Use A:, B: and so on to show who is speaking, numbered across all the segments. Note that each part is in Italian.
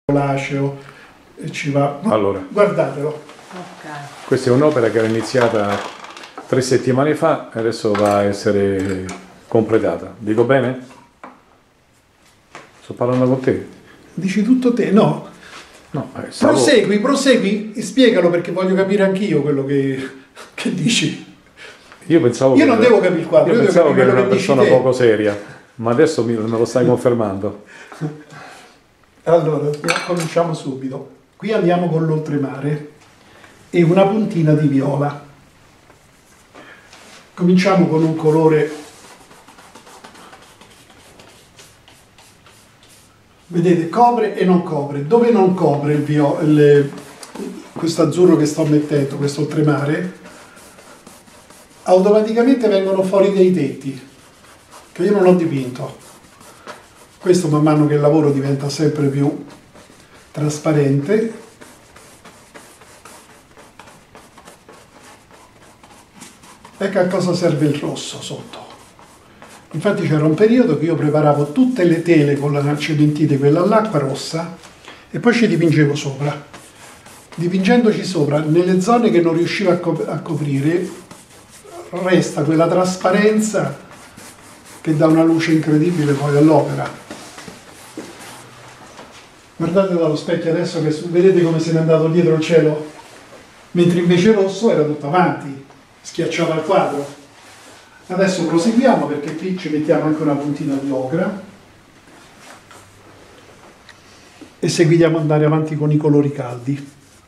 A: violaceo e ci va.
B: Allora,
A: Guardatelo.
C: Okay.
B: questa è un'opera che era iniziata 3 settimane fa e adesso va a essere completata. Dico bene? Sto parlando con te?
A: Dici tutto te? No.
B: No,
A: Prosegui e spiegalo perché voglio capire anch'io quello che dici.
B: Io pensavo
A: Io non devo capire il quadro,
B: io
A: io devo
B: pensavo che
A: capire
B: eri una
A: quello che dici
B: persona
A: te.
B: poco seria, ma adesso me lo stai confermando.
A: Allora, cominciamo subito. Qui andiamo con l'oltremare e una puntina di viola. Cominciamo con un colore, vedete, copre e non copre. Dove non copre questo azzurro che sto mettendo, questo oltremare, automaticamente vengono fuori dei tetti che io non ho dipinto. Questo man mano che il lavoro diventa sempre più trasparente. Ecco a cosa serve il rosso sotto. Infatti c'era un periodo che io preparavo tutte le tele con la cementite, quella all'acqua rossa, e poi ci dipingevo sopra. Dipingendoci sopra, nelle zone che non riuscivo a coprire, resta quella trasparenza che dà una luce incredibile poi all'opera. Guardate dallo specchio adesso che vedete come se n'è andato dietro il cielo, mentre invece il rosso era tutto avanti, schiacciava il quadro. Adesso proseguiamo perché qui ci mettiamo anche una puntina di ocra e seguiamo andare avanti con i colori caldi.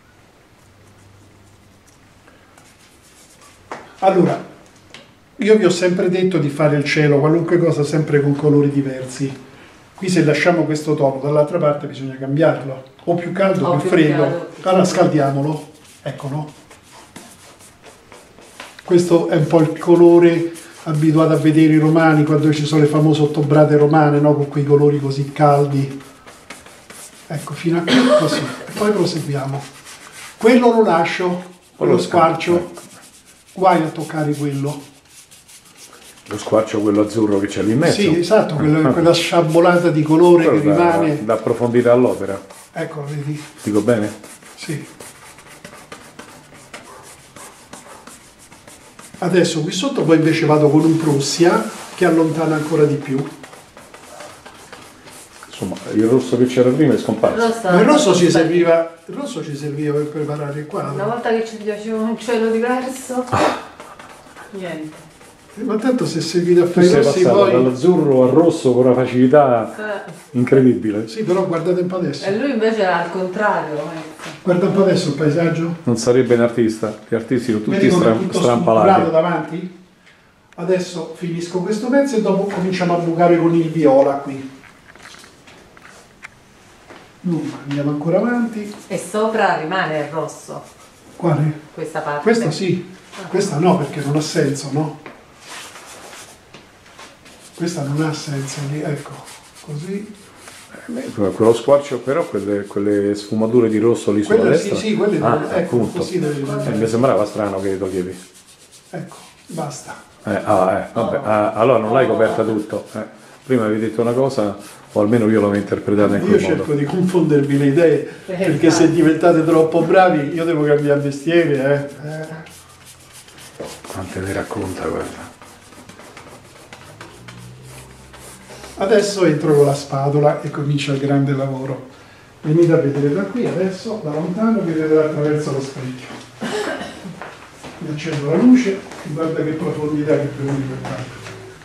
A: Allora, io vi ho sempre detto di fare il cielo, qualunque cosa, sempre con colori diversi. Qui se lasciamo questo tono, dall'altra parte bisogna cambiarlo, o più caldo o più freddo. Allora scaldiamolo, eccolo. Questo è un po' il colore abituato a vedere i romani, quando ci sono le famose ottobrate romane, no? Con quei colori così caldi. Ecco, fino a qui così. E poi proseguiamo. Quello lo lascio, quello squarcio, guai a toccare quello.
B: Lo squarcio, quello azzurro che c'è lì in mezzo?
A: Sì, esatto, quella sciabolata di colore
B: quello
A: che rimane.
B: dà profondità all'opera.
A: Ecco, vedi?
B: Dico bene?
A: Sì. Adesso qui sotto poi invece vado con un Prussia che allontana ancora di più.
B: Insomma, il rosso che c'era prima è scomparso.
A: Ma il rosso ci serviva per preparare il quadro.
C: Una volta che ci piaceva un cielo diverso, niente.
A: Ma tanto se seguite a
B: Tu
A: fare i
B: sei
A: rossi
B: passato
A: poi...
B: dall'azzurro al rosso con una facilità incredibile.
A: Sì, però guardate un po' adesso.
C: E lui invece era al contrario. Ecco.
A: Guarda un po' adesso il paesaggio.
B: Non sarebbe un artista, gli artisti sono tutti
A: Vedi come è tutto strutturato
B: strampalati.
A: davanti? Adesso finisco questo pezzo e dopo cominciamo a bucare con il viola qui. Andiamo ancora avanti.
C: E sopra rimane il rosso,
A: Quale?
C: questa parte.
A: Questa sì, questa no perché non ha senso, no? Questa non ha senso, ecco, così.
B: Quello squarcio, però quelle sfumature di rosso lì sulla
A: Quelle
B: destra.
A: sì, quelle ecco,
B: appunto.
A: così deve rimanere.
B: Mi sembrava strano che toglievi.
A: Ecco, basta.
B: Vabbè. Allora non l'hai coperta tutto. Prima avevi detto una cosa, o almeno io l'avevo interpretata in
A: Io
B: quel
A: cerco
B: modo.
A: di confondervi le idee, perché se diventate troppo bravi io devo cambiare mestiere,
B: Quante ne racconta, guarda.
A: Adesso entro con la spatola e comincia il grande lavoro. Venite a vedere da qui, adesso, da lontano, vedete attraverso lo specchio. Mi accendo la luce e guarda che profondità che prendi per tanto.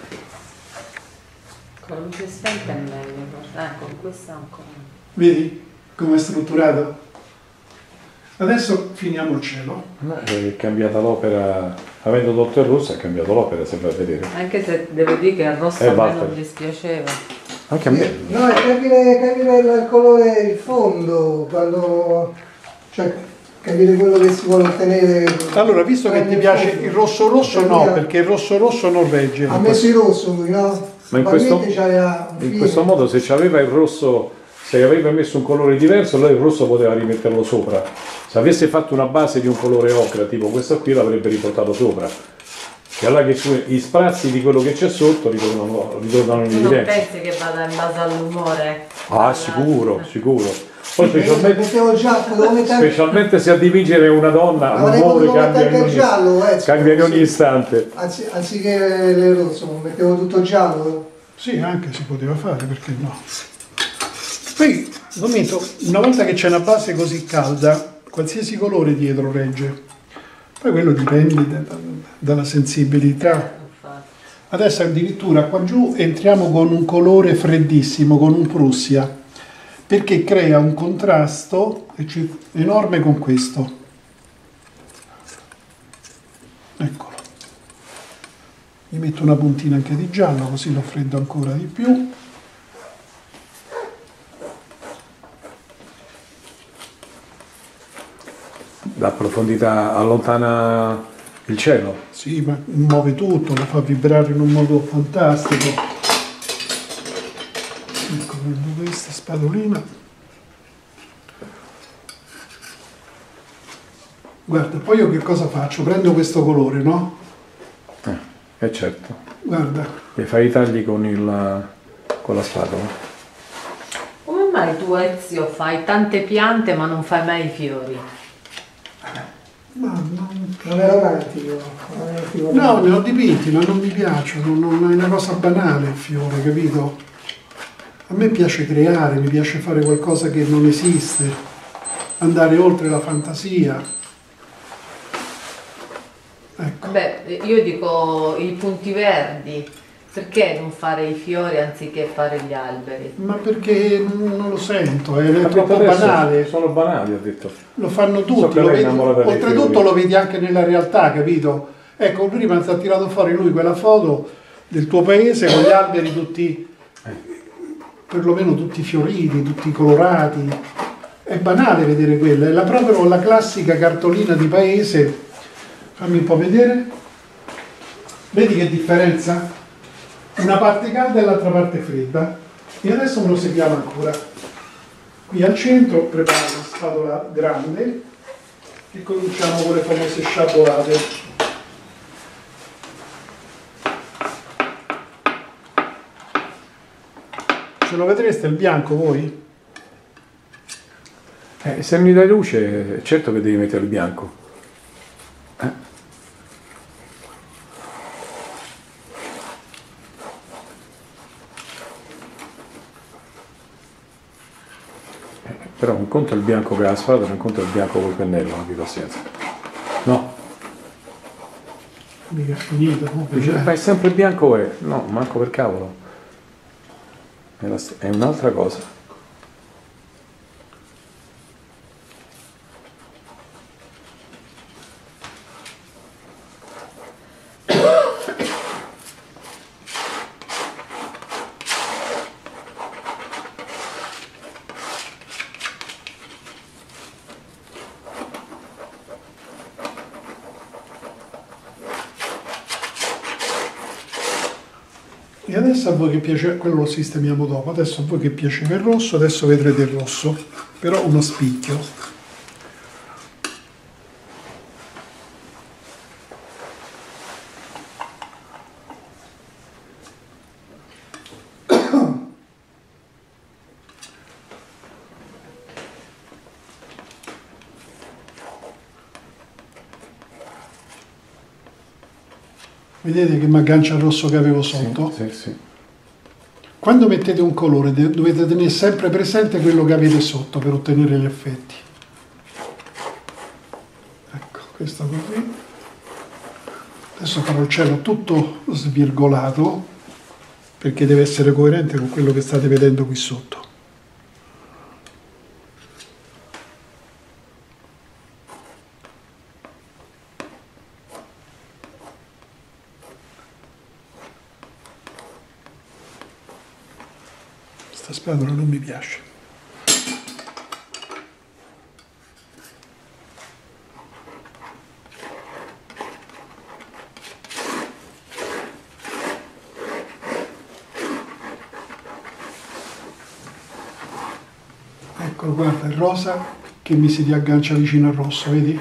C: Con la luce spenta è meglio. Con questa ancora.
A: Vedi come è strutturato? Adesso finiamo il cielo.
B: È cambiata l'opera, avendo tolto il rosso è cambiato l'opera, se vai a vedere.
C: Anche se devo dire che il rosso a me
B: basta.
C: non dispiaceva.
B: Anche a me.
D: No, è capire il colore, il fondo, quando, cioè capire quello che si vuole ottenere.
A: Allora, visto che ti piace il rosso rosso, no, perché il rosso rosso non regge.
D: Ha messo il rosso lui, no?
B: Ma in questo modo se c'aveva il rosso, se aveva messo un colore diverso, allora il rosso poteva rimetterlo sopra. Se avesse fatto una base di un colore ocra, tipo questo qui, l'avrebbe riportato sopra. E allora che gli sprazzi di quello che c'è sotto ritornano in
C: Tu non
B: evidenza.
C: pensi che vada in base all'umore?
B: Sicuro. Poi specialmente se a dipingere una donna, l'umore cambia in ogni istante.
D: Anziché le rosso, mettevo tutto giallo.
A: Sì, anche si poteva fare, perché no? Poi, Domito, una volta che c'è una base così calda, qualsiasi colore dietro regge. Poi quello dipende dalla sensibilità. Adesso addirittura qua giù entriamo con un colore freddissimo, con un Prussia, perché crea un contrasto enorme con questo. Eccolo. Gli metto una puntina anche di giallo, così lo freddo ancora di più.
B: La profondità allontana il cielo.
A: Sì, ma muove tutto, lo fa vibrare in un modo fantastico. Ecco, prendo questa spadolina. Guarda, poi io che cosa faccio? Prendo questo colore, no?
B: Certo.
A: Guarda.
B: E fai i tagli con la spatola.
C: Come mai tu, Ezio, fai tante piante ma non fai mai i fiori?
A: Ma non
D: era mai fiore.
A: No, ne ho dipinti, ma non mi piacciono, non è una cosa banale il fiore, capito? A me piace creare, mi piace fare qualcosa che non esiste, andare oltre la fantasia. Ecco.
C: Beh, io dico i punti verdi, perché non fare i fiori anziché fare gli alberi?
A: Ma perché non lo sento, è troppo banale.
B: Sono banali, ho detto.
A: Lo fanno tutti, oltretutto lo vedi anche nella realtà, capito? Ecco, prima ti ha tirato fuori lui quella foto del tuo paese con gli alberi tutti, perlomeno tutti fioriti, tutti colorati. È banale vedere quella, è proprio la classica cartolina di paese. Fammi un po' vedere. Vedi che differenza? Una parte calda e l'altra parte fredda. E adesso me lo seguiamo ancora. Qui al centro preparo una spatola grande e cominciamo con le famose sciabolate. Ce lo vedreste il bianco voi?
B: Se mi dai luce, certo che devi mettere il bianco. Però un conto è il bianco che ha la spada, un conto è il bianco col pennello, di pazienza. No?
A: Mica è finito.
B: È sempre bianco è? No, manco per cavolo. È un'altra cosa.
A: E adesso a voi che piace, quello lo sistemiamo dopo, adesso a voi che piaceva il rosso, adesso vedrete il rosso, però uno spicchio. Vedete che mi aggancia il rosso che avevo sotto?
B: Sì, sì.
A: Quando mettete un colore dovete tenere sempre presente quello che avete sotto per ottenere gli effetti. Ecco, questo così. Adesso farò il cielo tutto svirgolato perché deve essere coerente con quello che state vedendo qui sotto. Questa spatola non mi piace. Ecco, guarda, il rosa che mi si riaggancia vicino al rosso, vedi?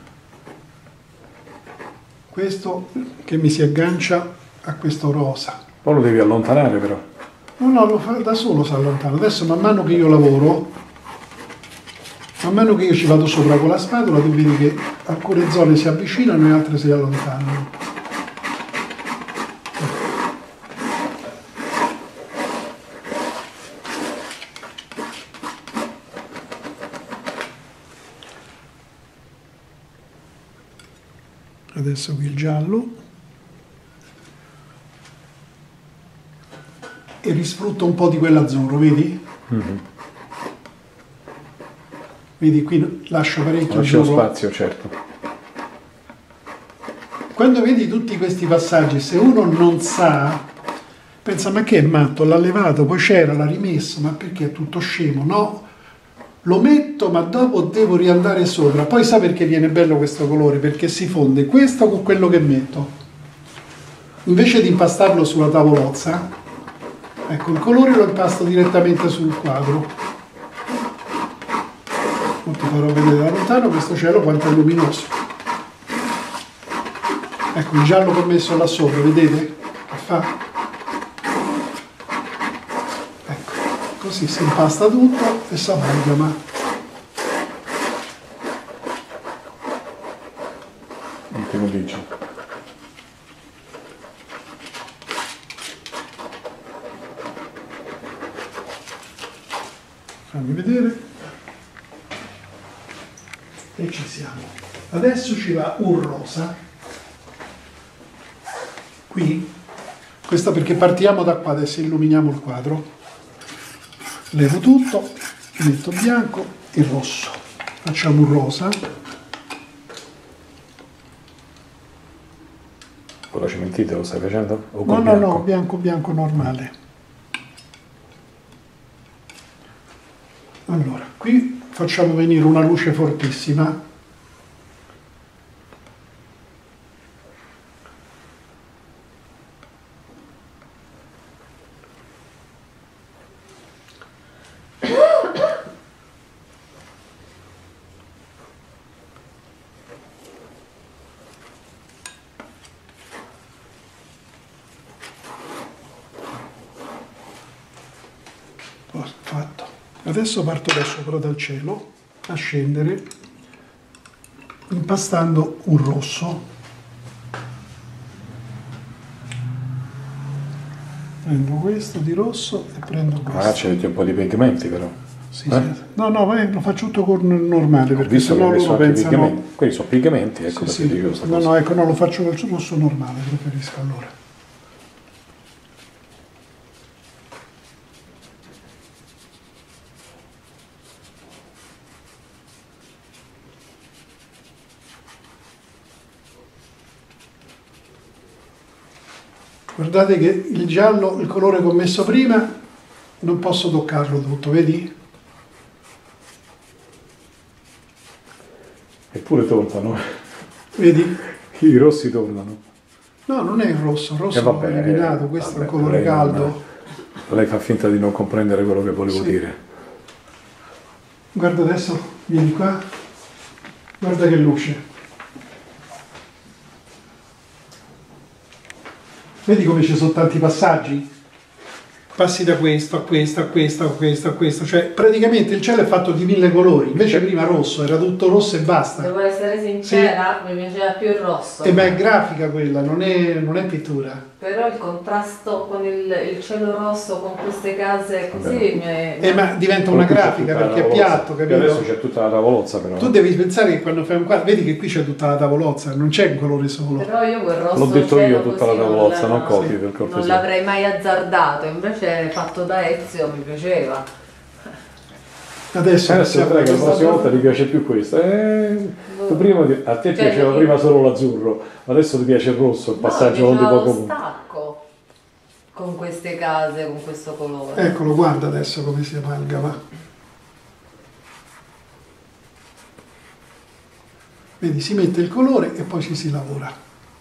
A: Questo che mi si aggancia a questo rosa.
B: Poi lo devi allontanare però.
A: No, lo fa da solo, si allontana. Adesso man mano che io lavoro, Man mano che io ci vado sopra con la spatola, tu vedi che alcune zone si avvicinano e altre si allontanano. Adesso qui il giallo. E risfrutto un po' di quell'azzurro, vedi? Vedi, qui lascio parecchio
B: Lascio
A: azzurro.
B: spazio, certo.
A: Quando vedi tutti questi passaggi, se uno non sa, pensa, ma che è matto, l'ha levato, poi c'era, l'ha rimesso, ma perché è tutto scemo? No, lo metto, ma dopo devo riandare sopra. Poi sa perché viene bello questo colore? Perché si fonde questo con quello che metto. Invece di impastarlo sulla tavolozza, ecco, il colore lo impasto direttamente sul quadro. Ti farò vedere da lontano questo cielo quanto è luminoso. Ecco il giallo che ho messo là sopra, vedete? Che fa? Ecco, così si impasta tutto e si amalgama.
B: Non te lo dici.
A: Fammi vedere. E ci siamo. Adesso ci va un rosa. Qui. Questo perché partiamo da qua, adesso illuminiamo il quadro. Levo tutto, metto bianco e rosso. Facciamo un rosa.
B: Con la cementite lo stai facendo? O
A: No,
B: con
A: no,
B: bianco?
A: no, bianco, bianco normale. Allora, qui facciamo venire una luce fortissima. Fatto. Adesso parto da sopra dal cielo a scendere impastando un rosso. Prendo questo di rosso e prendo questo.
B: Ah, c'è un po' di pigmenti però.
A: Sì, sì. No, no, lo faccio tutto con normale perché
B: Visto che
A: sennò
B: hai messo
A: loro
B: anche
A: pensano...
B: pigmenti. Quelli sono pigmenti, ecco
A: Sì,
B: perché
A: sì.
B: dico questa
A: No,
B: cosa.
A: no, ecco, no, lo faccio col rosso normale, preferisco allora. Guardate che il giallo, il colore che ho messo prima, non posso toccarlo tutto, vedi?
B: Eppure tornano.
A: Vedi?
B: I rossi tornano.
A: No, non è il rosso
B: vabbè,
A: l'ho eliminato, questo è
B: vabbè,
A: un colore
B: lei
A: caldo.
B: Lei fa finta di non comprendere quello che volevo
A: Sì.
B: dire.
A: Guarda adesso, vieni qua, guarda che luce. Vedi come ci sono tanti passaggi? Passi da questo a questo, a questo, a questo, a questo, cioè praticamente il cielo è fatto di 1000 colori, invece prima rosso, era tutto rosso e basta.
C: Devo essere sincera, mi piaceva più il rosso.
A: Ma è grafica quella, non è pittura.
C: Però il contrasto con il cielo rosso, con queste case così
A: Ma diventa una grafica perché è piatto, capito?
B: Adesso c'è tutta la tavolozza però.
A: Tu devi pensare che quando fai un quadro, vedi che qui c'è tutta la tavolozza, non c'è un colore solo.
C: Però io quel rosso
B: L'ho detto
C: cielo
B: io tutta la
C: così
B: tavolozza, non
C: sì.
B: copi per cortesia.
C: Non l'avrei mai azzardato, invece fatto da Ezio mi piaceva.
A: Adesso
B: vedrai che la prossima volta ti piace più questo. Tu prima a te piaceva prima solo l'azzurro, adesso ti piace il rosso, il passaggio con di poco punto.
C: Stacco con queste case, con questo colore.
A: Eccolo, guarda adesso come si amalgama. Vedi, si mette il colore e poi ci si lavora.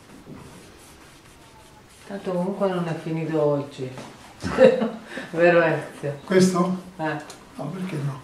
C: Tanto comunque non è finito oggi. Vero Ezio?
A: Questo?
C: No,
A: perché no?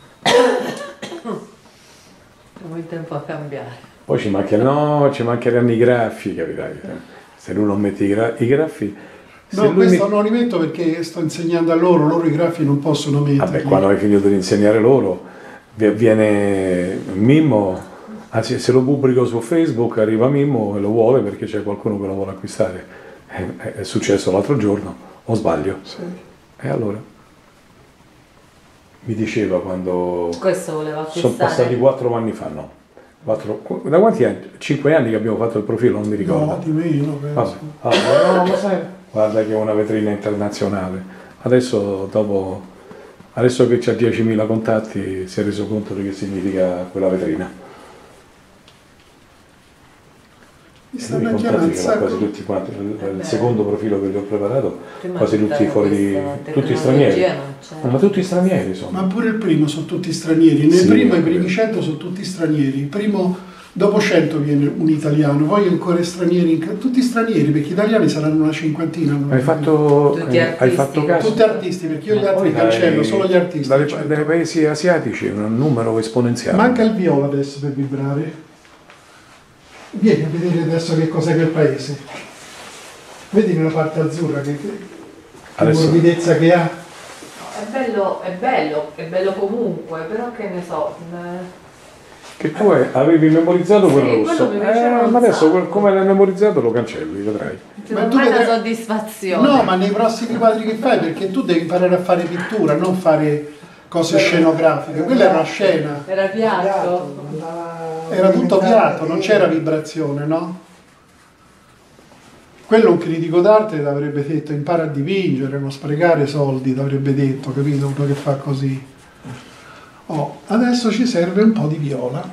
C: Siamo in tempo a cambiare.
B: Poi ci mancheranno i graffi, capirai? Se lui non mette i graffi...
A: No, questo non li metto perché sto insegnando a loro i graffi non possono metterli.
B: Vabbè, quando hai finito di insegnare loro, viene Mimmo, anzi se lo pubblico su Facebook arriva Mimmo e lo vuole perché c'è qualcuno che lo vuole acquistare. È successo l'altro giorno, o sbaglio?
A: Sì.
B: E allora? Mi diceva quando...
C: Questo voleva acquistare.
B: Sono passati 4 anni fa, no? Da quanti anni? 5 anni che abbiamo fatto il profilo, non mi ricordo.
A: No, di meno, penso.
B: No, ma sai, guarda che è una vetrina internazionale. Adesso che c'ha 10.000 contatti si è reso conto di che significa quella vetrina.
A: Mi
B: I
A: stanno
B: contatti
A: chiamando
B: che quasi tutti quanti, il secondo profilo che gli ho preparato, quasi tutti fuori, tutti stranieri. Ma tutti stranieri sono.
A: Ma pure il primo sono tutti stranieri. Nel primo, i primi 100 sono tutti stranieri. Il primo, dopo 100 viene un italiano, poi ancora stranieri, tutti stranieri, perché gli italiani saranno una cinquantina.
B: Hai fatto caso?
A: Tutti artisti, perché io gli altri cancello, solo gli artisti.
B: Dai paesi asiatici un numero esponenziale.
A: Manca il viola adesso per vibrare. Vieni a vedere adesso che cos'è quel paese. Vedi nella parte azzurra che morbidezza che ha.
C: È bello comunque, però che ne so.
B: Che tu avevi memorizzato quel rosso, ma adesso come l'hai memorizzato lo cancelli, vedrai.
C: Ma tu hai la soddisfazione.
A: No, ma nei prossimi quadri che fai, perché tu devi imparare a fare pittura, non fare cose scenografiche. Quella era una scena.
C: Era piatto.
A: Era tutto piatto, non c'era vibrazione, no? Quello un critico d'arte ti avrebbe detto impara a dipingere, non sprecare soldi, ti avrebbe detto, capito? Uno che fa così. Oh, adesso ci serve un po' di viola.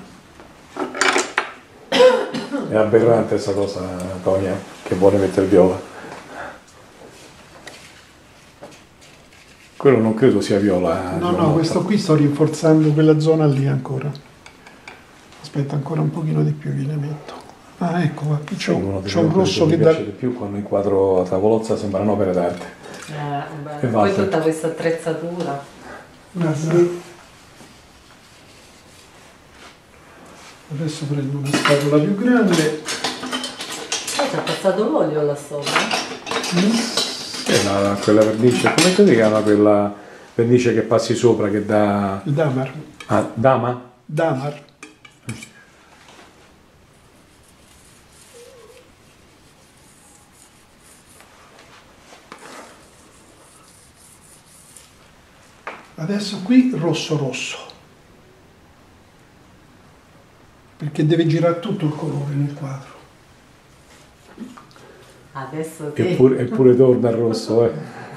B: È aberrante questa cosa, Tonia, che vuole mettere viola. Quello non credo sia viola.
A: No, questo qui sto rinforzando quella zona lì ancora. Aspetta ancora un pochino di più, gliene metto. Ah, ecco, qua, qui c'è un rosso che
B: mi piace di più quando inquadro a tavolozza, sembra un'opera d'arte.
C: Poi tutta questa attrezzatura.
A: Guarda. Adesso prendo una spatola più grande.
C: Poi ci ha passato l'olio là sopra.
B: Quella vernice, come si chiama quella vernice che passi sopra che dà...
A: Il Damar.
B: Ah, Dama?
A: Damar. Adesso qui rosso. Perché deve girare tutto il colore nel quadro.
C: Adesso
B: Eppure torna al rosso,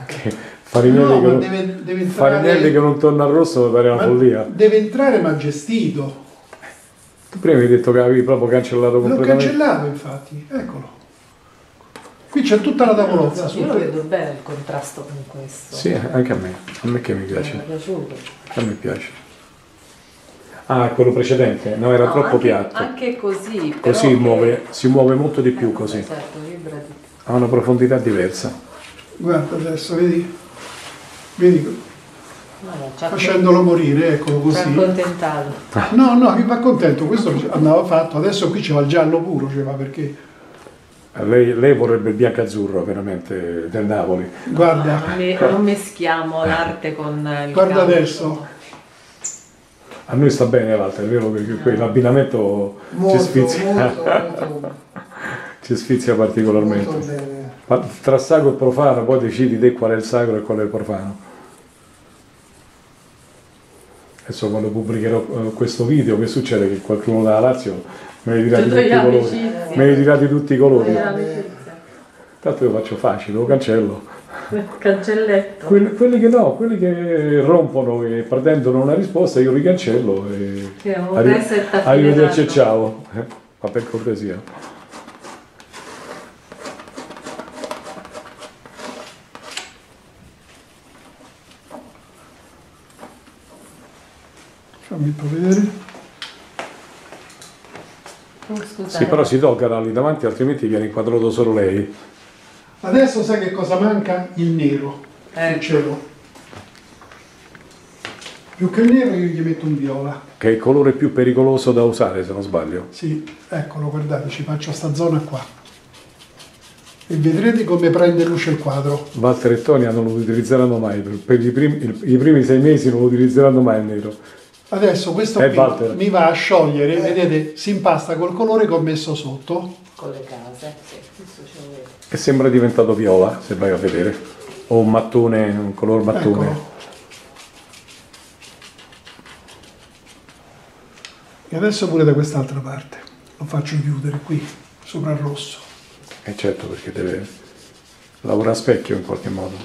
B: Farinelli che non torna al rosso mi pare una follia.
A: Deve entrare ma gestito.
B: Tu prima hai detto che avevi proprio cancellato completamente.
A: L'ho cancellato infatti, eccolo. Qui c'è tutta la tavolozza.
C: Io lo vedo bene il contrasto con questo.
B: Sì, anche a me che mi piace.
C: Mi è piaciuto.
B: A me piace. Ah, quello precedente? No, era troppo piatto.
C: Anche così.
B: Così si muove molto di più così.
C: Certo, vibra di più.
B: Ha una profondità diversa.
A: Guarda adesso, vedi
C: No,
A: facendolo morire, eccolo così.
C: Ci ha accontentato.
A: No, mi va contento, questo andava fatto, adesso qui c'è il giallo puro, perché...
B: Lei vorrebbe il bianco-azzurro veramente del Napoli.
A: Guarda.
C: Non meschiamo l'arte con il
A: Guarda
C: campo.
A: adesso.
B: A noi sta bene l'altro, è vero che l'abbinamento ci sfizia.
D: Molto.
B: Ci sfizia particolarmente.
D: Molto bene.
B: Tra sacro e profano poi decidi te qual è il sacro e qual è il profano. Adesso quando pubblicherò questo video, che succede? Che qualcuno dalla Lazio me ne dirà di tutti i colori. Me ne dirà di tutti i colori. Tanto io faccio facile, lo cancello.
C: Cancelletto.
B: Quelli che rompono e pretendono una risposta io li cancello e arrivederci e ciao. Ma per cortesia.
A: Fammi un po' vedere.
B: Sì, però si tolga lì davanti, altrimenti viene inquadrato solo lei.
A: Adesso sai che cosa manca? Il nero. Il cielo. Più che il nero io gli metto un viola.
B: Che è il colore più pericoloso da usare, se non sbaglio.
A: Sì, eccolo, guardate, ci faccio sta zona qua. E vedrete come prende luce il quadro.
B: Walter e Tonia non lo utilizzeranno mai, per i primi 6 mesi non lo utilizzeranno mai il nero.
A: Adesso questo qui
B: Walter.
A: mi va a sciogliere, vedete, si impasta col colore che ho messo sotto.
C: Con le case, sì, questo ce lo vedo.
B: E sembra diventato viola, se vai a vedere. O un mattone, un color mattone.
A: Eccolo. E adesso pure da quest'altra parte. Lo faccio chiudere qui, sopra il rosso.
B: E certo, perché deve lavorare a specchio in qualche modo.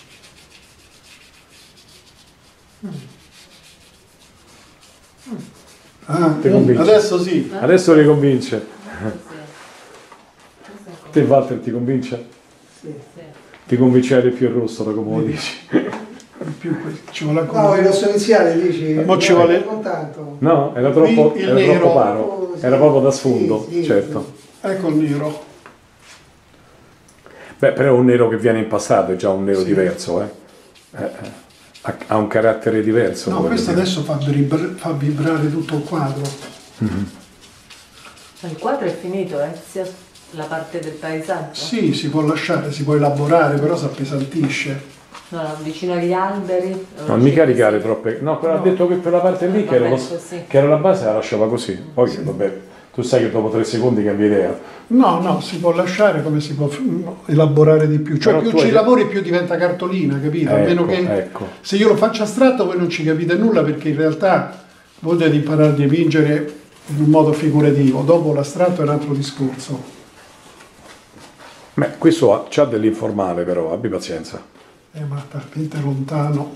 A: Ah,
B: Ti convince?
A: adesso sì.
B: Adesso li convince.
C: Sì.
B: Te Walter ti convince?
D: Sì.
C: Sì.
B: Ti convinceva di più il rosso da come lo dici?
A: Più ci vuole
D: No,
A: ancora.
D: il rosso iniziale dici?
A: Mo ci vuole-
D: Non tanto.
B: No, era troppo,
A: Qui il
B: era
A: nero.
B: troppo paro,
D: Sì,
B: era proprio da sfondo,
D: sì, sì,
B: certo.
A: Ecco il nero.
B: Beh, però è un nero che viene impastato, è già un nero
A: Sì.
B: diverso, ha un carattere diverso.
A: No,
B: voglio
A: questo
B: dire.
A: adesso fa vibrare tutto il quadro.
C: Ma il quadro è finito, sia la parte del paesaggio?
A: Sì, si può lasciare, si può elaborare, però si appesantisce.
C: No, no, vicino agli alberi.
B: Non mi caricare troppe. No, ha detto che quella parte lì che era,
C: Vabbè, così.
B: che era la base la lasciava così. Poi vabbè, tu sai che dopo 3 secondi cambia idea.
A: No, si può lasciare come si può elaborare di più. Cioè
B: Però
A: più
B: tu
A: ci
B: hai-
A: lavori più diventa cartolina, capito? A meno che
B: ecco.
A: se io lo faccio astratto voi non ci capite nulla perché in realtà voi dovete imparare a dipingere in un modo figurativo. Dopo l'astratto è un altro discorso.
B: Beh, questo c'ha dell'informale però, abbi pazienza.
A: Ma talmente lontano.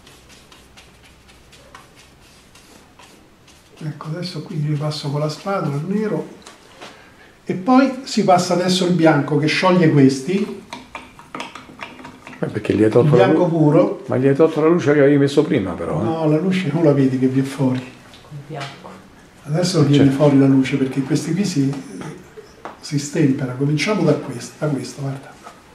A: Ecco, adesso qui ripasso con la spatola il nero e poi si passa adesso il bianco che scioglie questi,
B: Perché gli hai
A: il
B: tolto la
A: bianco
B: luce.
A: puro.
B: Ma gli hai tolto la luce che avevi messo prima però.
A: No, la luce non la vedi che viene fuori.
C: Con bianco.
A: Adesso viene fuori la luce perché questi qui si stempera. Cominciamo da questo, guarda.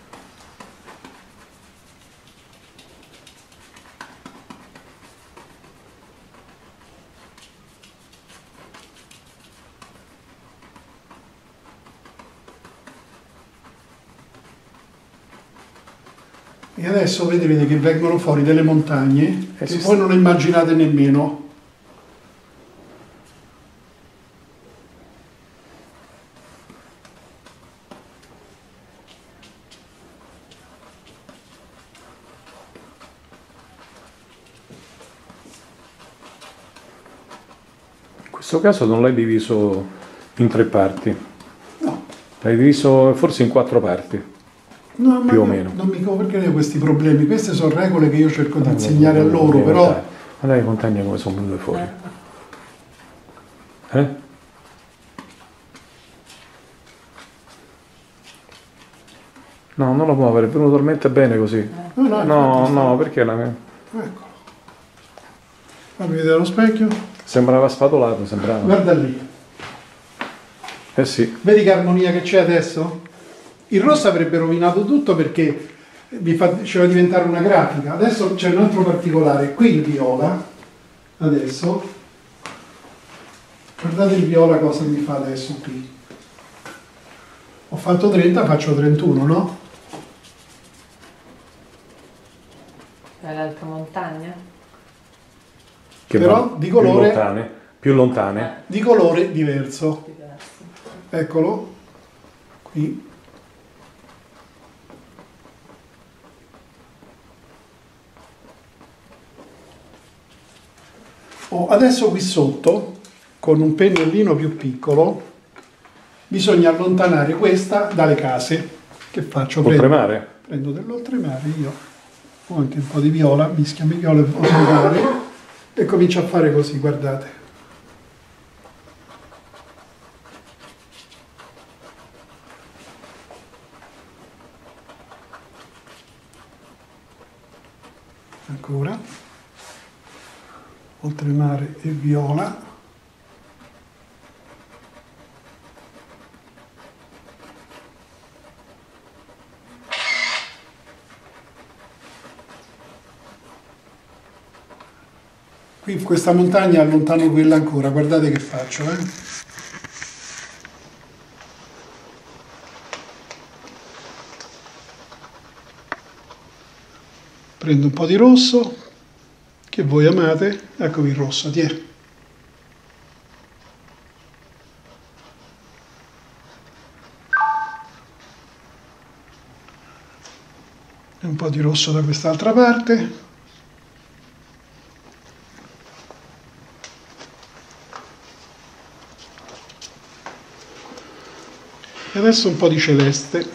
A: E adesso vedete che vengono fuori delle montagne che
B: sì,
A: voi
B: sì.
A: non immaginate nemmeno.
B: In questo caso non l'hai diviso in 3 parti,
A: No,
B: l'hai diviso forse in 4 parti.
A: no, ma
B: Più o
A: io
B: meno.
A: non mi perché ho questi problemi. Queste sono regole che io cerco di insegnare a loro, però
B: Guarda le montagne come sono venute fuori. Eh? No, non lo muovere, è venuto talmente bene così.
A: no,
B: No, perché
A: Eccolo. Fammi vedere allo specchio.
B: sembrava sfatolato, sembrava.
A: Guarda lì.
B: Eh sì,
A: Vedi che armonia che c'è adesso? Il rosso avrebbe rovinato tutto perché faceva diventare una grafica. Adesso c'è un altro particolare. Qui il viola, adesso, guardate il viola cosa mi fa adesso qui. Ho fatto 30, faccio 31, no?
C: È l'altra montagna?
B: che
A: Però
B: va
A: di colore-
B: più lontane.
A: Di colore diverso.
C: Diverso.
A: Eccolo, qui. Adesso qui sotto, con un pennellino più piccolo, bisogna allontanare questa dalle case. Che faccio?
B: Oltremare?
A: Prendo dell'oltremare io, ho anche un po' di viola, mischiami viola e oltremare e comincio a fare così, guardate. Ancora, oltremare e viola. Qui in questa montagna allontano quella ancora, guardate che faccio, Prendo un po' di rosso, che voi amate, eccovi il rosso, tiè. un po' di rosso da quest'altra parte. E adesso un po' di celeste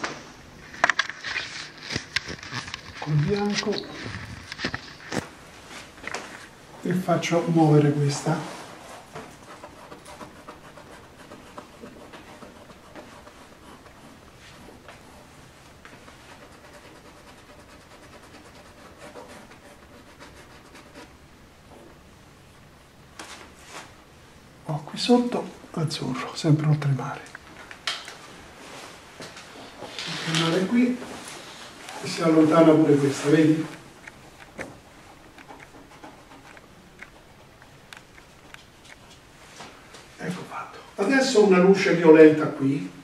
A: col bianco e faccio muovere questa. Qui sotto azzurro, sempre oltremare. Oltremare qui e si allontana pure questa, vedi? Ecco fatto. Adesso una luce violenta qui.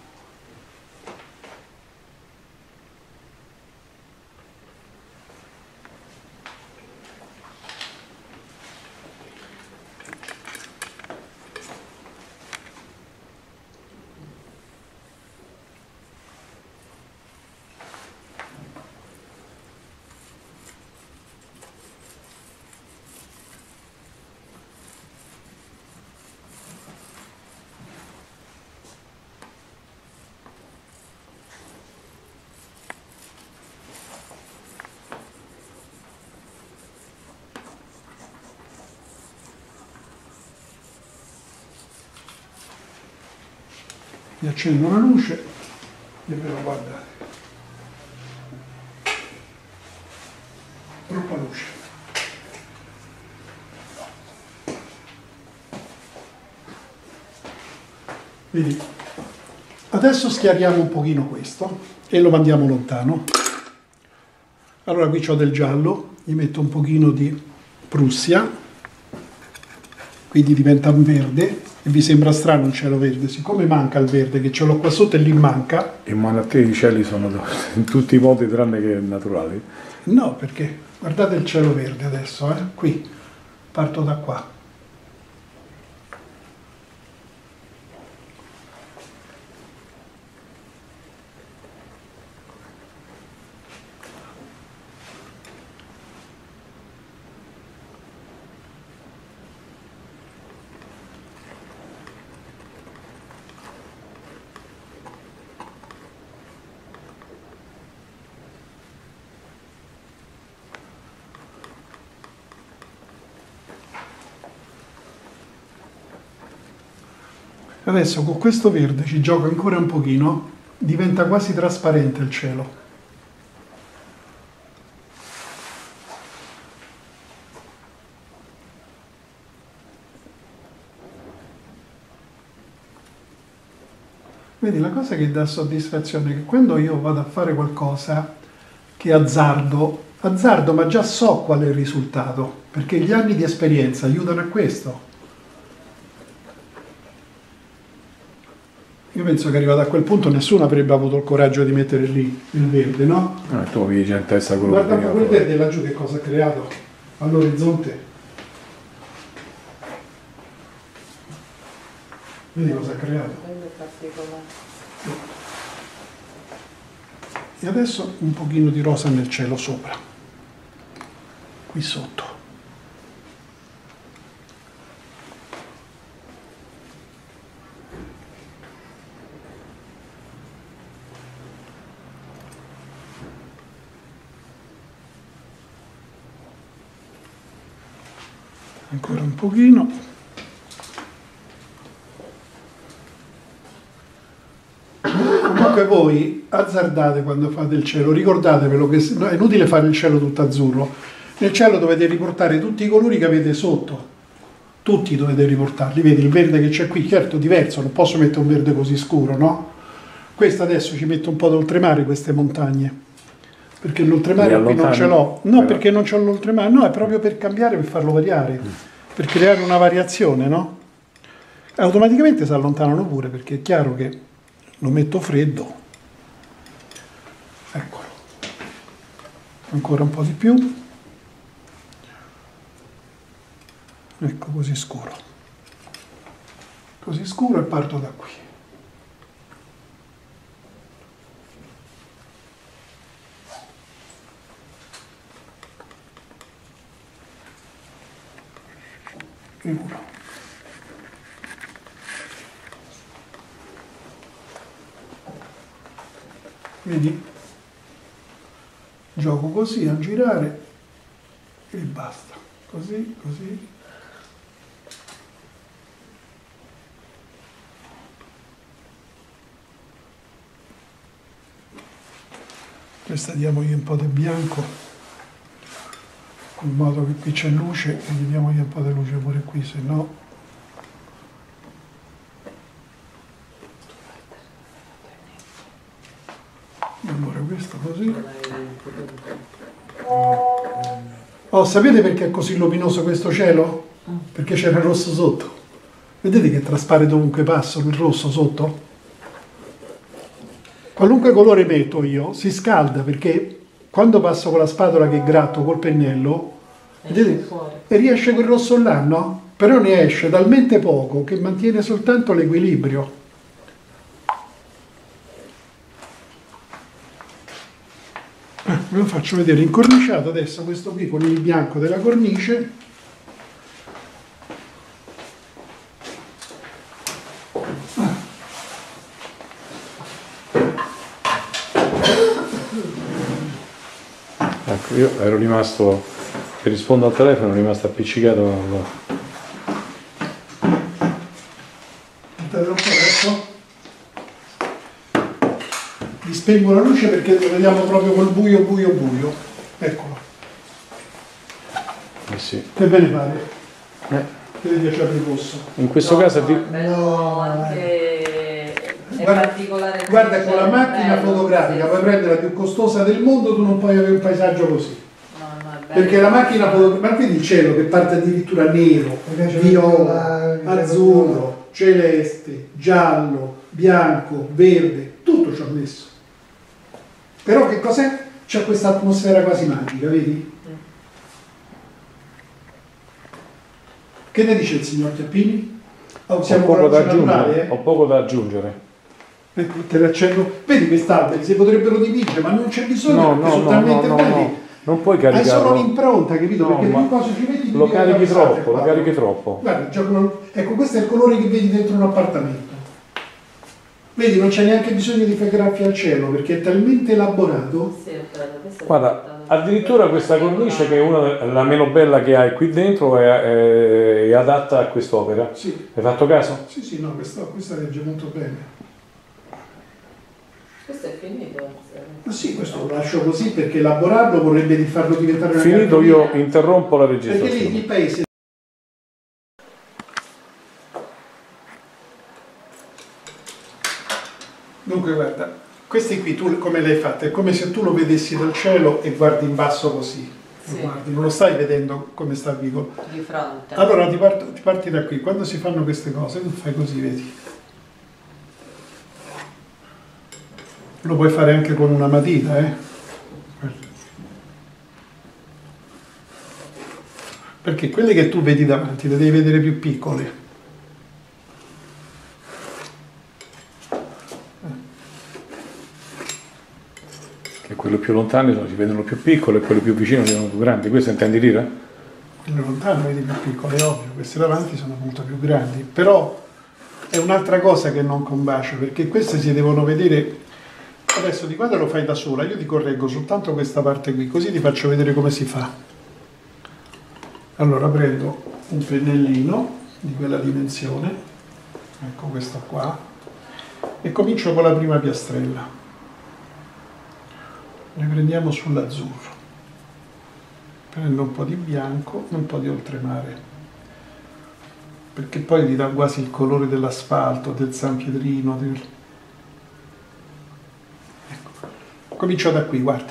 A: Vi accendo la luce e ve lo guardate. Troppa luce. Vedi? Adesso schiariamo un pochino questo e lo mandiamo lontano. Allora qui ho del giallo, gli metto un pochino di Prussia, quindi diventa un verde. E vi sembra strano un cielo verde, siccome manca il verde, che ce l'ho qua sotto e lì manca.
B: In malattia i cieli sono in tutti i modi tranne che naturali?
A: No, perché guardate il cielo verde adesso, qui, parto da qua. Adesso con questo verde ci gioco ancora un pochino, diventa quasi trasparente il cielo. Vedi, la cosa che dà soddisfazione è che quando io vado a fare qualcosa che azzardo, ma già so qual è il risultato, perché gli anni di esperienza aiutano a questo. Io penso che arrivato a quel punto nessuno avrebbe avuto il coraggio di mettere lì il verde, no?
B: Tu avevi già in testa quello
A: che guarda quel verde laggiù che cosa ha creato all'orizzonte. Vedi cosa ha creato? E adesso un pochino di rosa nel cielo sopra, qui sotto. Ancora un pochino. Comunque voi azzardate quando fate il cielo, ricordatevelo che è inutile fare il cielo tutto azzurro. Nel cielo dovete riportare tutti i colori che avete sotto, tutti dovete riportarli. Vedi il verde che c'è qui, certo diverso, non posso mettere un verde così scuro, no? Questo adesso ci metto un po' d'oltremare, queste montagne. Perché l'oltremare qui non ce l'ho. No, perché non c'ho l'oltremare. No, è proprio per cambiare, per farlo variare. Per creare una variazione, no? Automaticamente si allontanano pure, perché è chiaro che lo metto freddo. Eccolo. Ancora un po' di più. Ecco, così scuro. Così scuro e parto da qui. Vedi? Gioco così a girare e basta. Così, così. Questa diamogli un po' di bianco, in modo che qui c'è luce e gli diamogli un po' di luce pure qui, se no... Allora questo così. Oh, sapete perché è così luminoso questo cielo? Perché c'era il rosso sotto. Vedete che traspare dovunque passo il rosso sotto? Qualunque colore metto io si scalda perché quando passo con la spatola che gratto col pennello, vedete? E riesce quel rosso là, no? Però ne esce talmente poco che mantiene soltanto l'equilibrio. Ve lo faccio vedere incorniciato adesso questo qui con il bianco della cornice.
B: Ecco, io ero rimasto, per rispondere al telefono, ero rimasto appiccicato.
A: Aspettate un po' adesso. Vi spengo la luce perché lo vediamo proprio col buio, buio, buio. Eccolo.
B: Sì.
A: Che ve ne pare? Che vi piace il rosso?
B: In questo caso
C: è particolare.
A: Guarda, con la macchina fotografica puoi prendere la più costosa del mondo, tu non puoi avere un paesaggio così. Perché la macchina fotografica, ma vedi il cielo che parte addirittura nero, viola, azzurro, celeste, giallo, bianco, verde, tutto ci ho messo. Però che cos'è? C'è questa atmosfera quasi magica, vedi? Che ne dice il signor Chiappini?
B: Ho poco da aggiungere.
A: Ecco, te le accendo. Vedi quest'alberi, si potrebbero dipingere, ma non c'è bisogno perché sono talmente belli.
B: Non puoi caricarlo.
A: Hai solo l'impronta, capito?
B: No,
A: perché più cose ci metti,
B: lo carichi troppo, lo carichi troppo.
A: Guarda, ecco, questo è il colore che vedi dentro un appartamento. Vedi, non c'è neanche bisogno di fare graffi al cielo perché è talmente elaborato.
B: Guarda, addirittura questa cornice, che è una la meno bella che hai qui dentro, è adatta a quest'opera.
A: Sì.
B: Hai fatto caso?
A: Sì, sì, no, questa regge molto bene.
C: Questo è finito?
A: Ma sì, questo lo lascio così perché elaborarlo vorrebbe di farlo diventare una
B: finito,
A: cartolina.
B: io interrompo la registrazione.
A: Perché lì il paese... Dunque guarda, questi qui tu come l'hai fatto? È come se tu lo vedessi dal cielo e guardi in basso così. Sì. Guardi, non lo stai vedendo come sta vivo.
C: Di fronte.
A: Allora ti parti da qui. Quando si fanno queste cose tu fai così, vedi. Lo puoi fare anche con una matita, Perché quelle che tu vedi davanti le devi vedere più piccole.
B: Che quelli più lontani si vedono più piccoli e quelli più vicini si vedono più grandi. Questo intendi dire?
A: Quelli lontani vedi più piccole, è ovvio. Questi davanti sono molto più grandi. Però è un'altra cosa che non combacia, perché queste si devono vedere... Adesso di qua te lo fai da sola, io ti correggo soltanto questa parte qui, così ti faccio vedere come si fa. Allora prendo un pennellino di quella dimensione, ecco questo qua, e comincio con la prima piastrella. Ne prendiamo sull'azzurro. Prendo un po' di bianco e un po' di oltremare, perché poi gli dà quasi il colore dell'asfalto, del San Pietrino, del... Comincio da qui, guarda.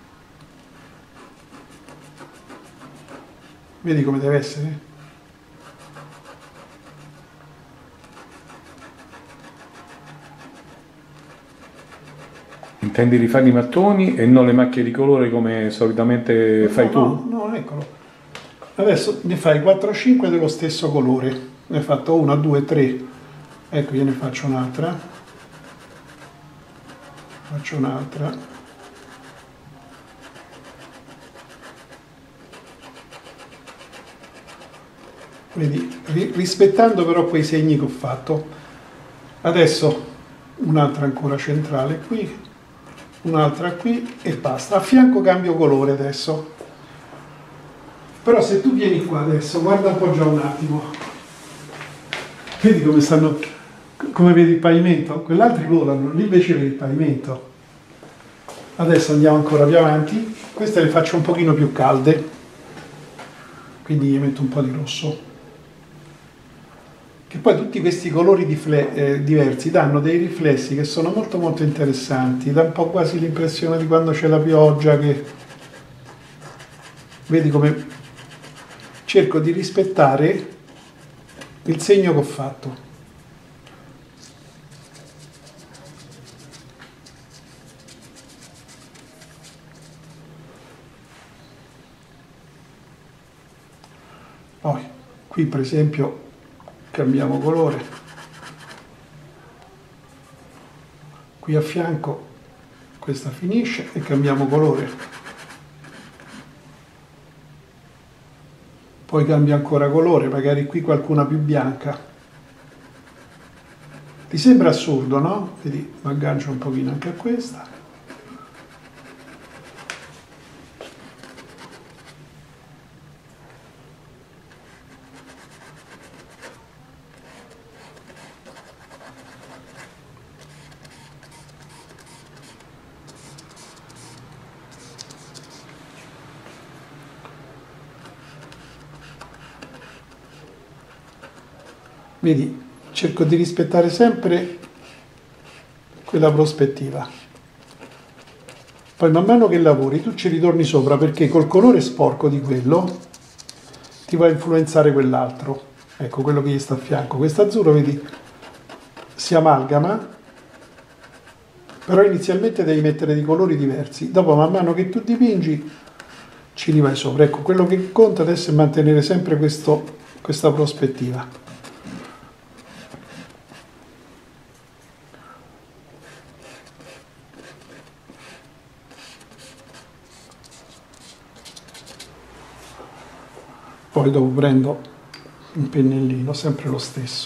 A: Vedi come deve essere?
B: Intendi rifare i mattoni e non le macchie di colore come solitamente fai tu?
A: No, eccolo. Adesso ne fai 4-5 dello stesso colore. Ne hai fatto 1, 2, 3. Ecco, io ne faccio un'altra. Faccio un'altra. Vedi, rispettando però quei segni che ho fatto. Adesso un'altra ancora centrale qui. un'altra qui e basta. A fianco cambio colore adesso. Però se tu vieni qua adesso, guarda un po' già un attimo. Vedi come stanno, come vedi il pavimento? Quell'altri volano, lì invece vedi il pavimento. Adesso andiamo ancora più avanti. Queste le faccio un pochino più calde, quindi gli metto un po' di rosso. Che poi tutti questi colori diversi danno dei riflessi che sono molto molto interessanti, dà un po' quasi l'impressione di quando c'è la pioggia, che vedi come cerco di rispettare il segno che ho fatto. Poi qui per esempio cambiamo colore, qui a fianco questa finisce e cambiamo colore, poi cambia ancora colore, magari qui qualcuna più bianca. Ti sembra assurdo, no? Vedi, mi aggancio un pochino anche a questa. Vedi, cerco di rispettare sempre quella prospettiva. Poi man mano che lavori tu ci ritorni sopra, perché col colore sporco di quello ti va a influenzare quell'altro. Ecco, quello che gli sta a fianco. Quest'azzurro, vedi, si amalgama, però inizialmente devi mettere dei colori diversi. Dopo, man mano che tu dipingi, ci rivai sopra. Ecco, quello che conta adesso è mantenere sempre questa prospettiva. Poi dopo prendo un pennellino, sempre lo stesso,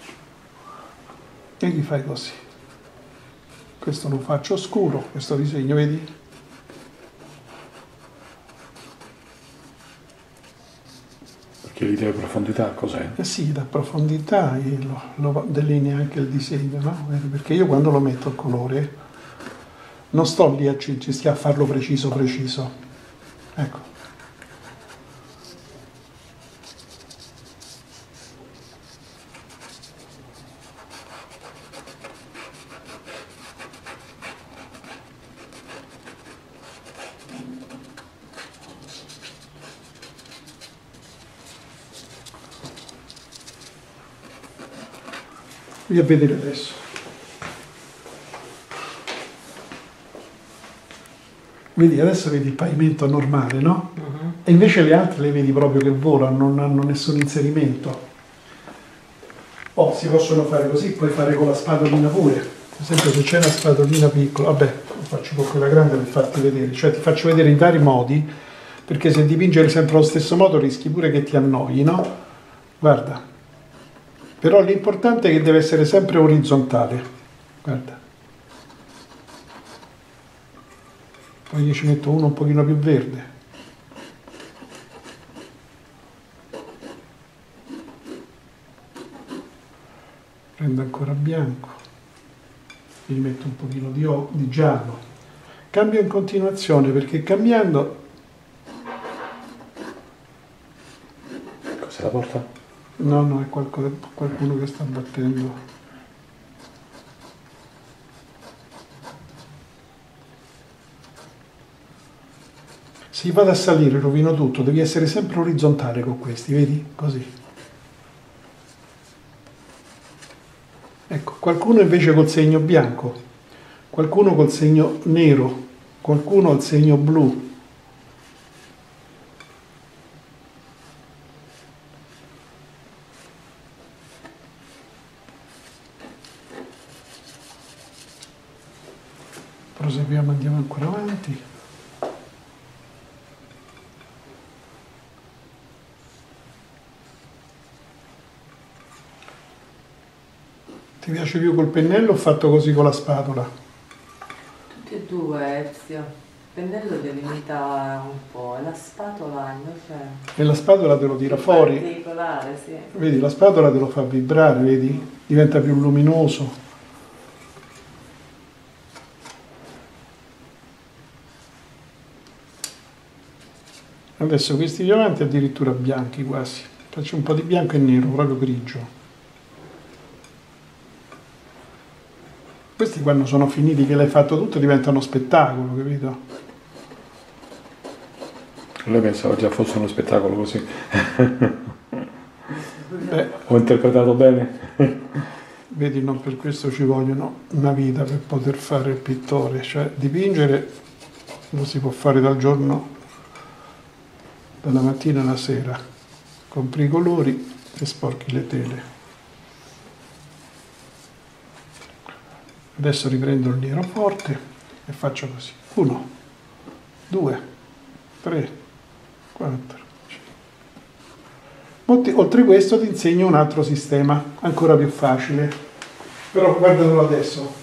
A: e gli fai così. Questo lo faccio scuro, questo disegno, vedi?
B: Perché l'idea di profondità cos'è?
A: Eh sì, dà profondità e lo delinea anche il disegno, no? Perché io quando lo metto il colore non sto lì a farlo preciso. Ecco. Voglio vedere adesso. Vedi, adesso vedi il pavimento normale, no? E invece le altre le vedi proprio che volano, non hanno nessun inserimento. Oh, si possono fare così, puoi fare con la spadolina pure. Per esempio, se c'è una spadolina piccola, vabbè, lo faccio con quella grande per farti vedere. Cioè ti faccio vedere in vari modi, perché se dipingere sempre allo stesso modo rischi pure che ti annoi, no? Guarda. Però l'importante è che deve essere sempre orizzontale. Guarda. Poi io ci metto uno un pochino più verde. Prendo ancora bianco. Gli metto un pochino di giallo. Cambio in continuazione, perché cambiando...
B: Cos'è la porta?
A: No, è qualcuno che sta battendo. Se vado a salire rovino tutto, devi essere sempre orizzontale con questi, vedi? Così. Ecco, qualcuno invece col segno bianco, qualcuno col segno nero, qualcuno al segno blu. Proseguiamo, andiamo ancora avanti. Ti piace più col pennello o fatto così con la spatola?
C: Tutti e due, Ezio. Il pennello delimita un po', e la spatola invece...
A: E la spatola te lo tira fuori.
C: Particolare, sì.
A: Vedi, la spatola te lo fa vibrare, vedi? Diventa più luminoso. Adesso questi diamanti addirittura bianchi quasi. Faccio un po' di bianco e nero, proprio grigio. Questi quando sono finiti che l'hai fatto tutto diventano spettacolo, capito?
B: Lei pensava già fosse uno spettacolo così. Ho interpretato bene?
A: Vedi, non per questo ci vogliono una vita per poter fare il pittore. Cioè dipingere lo si può fare dal giorno, dalla mattina alla sera. Compri i colori e sporchi le tele. Adesso riprendo il nero forte e faccio così. 1, 2, 3, 4, 5. Oltre questo ti insegno un altro sistema, ancora più facile. Però guardalo adesso.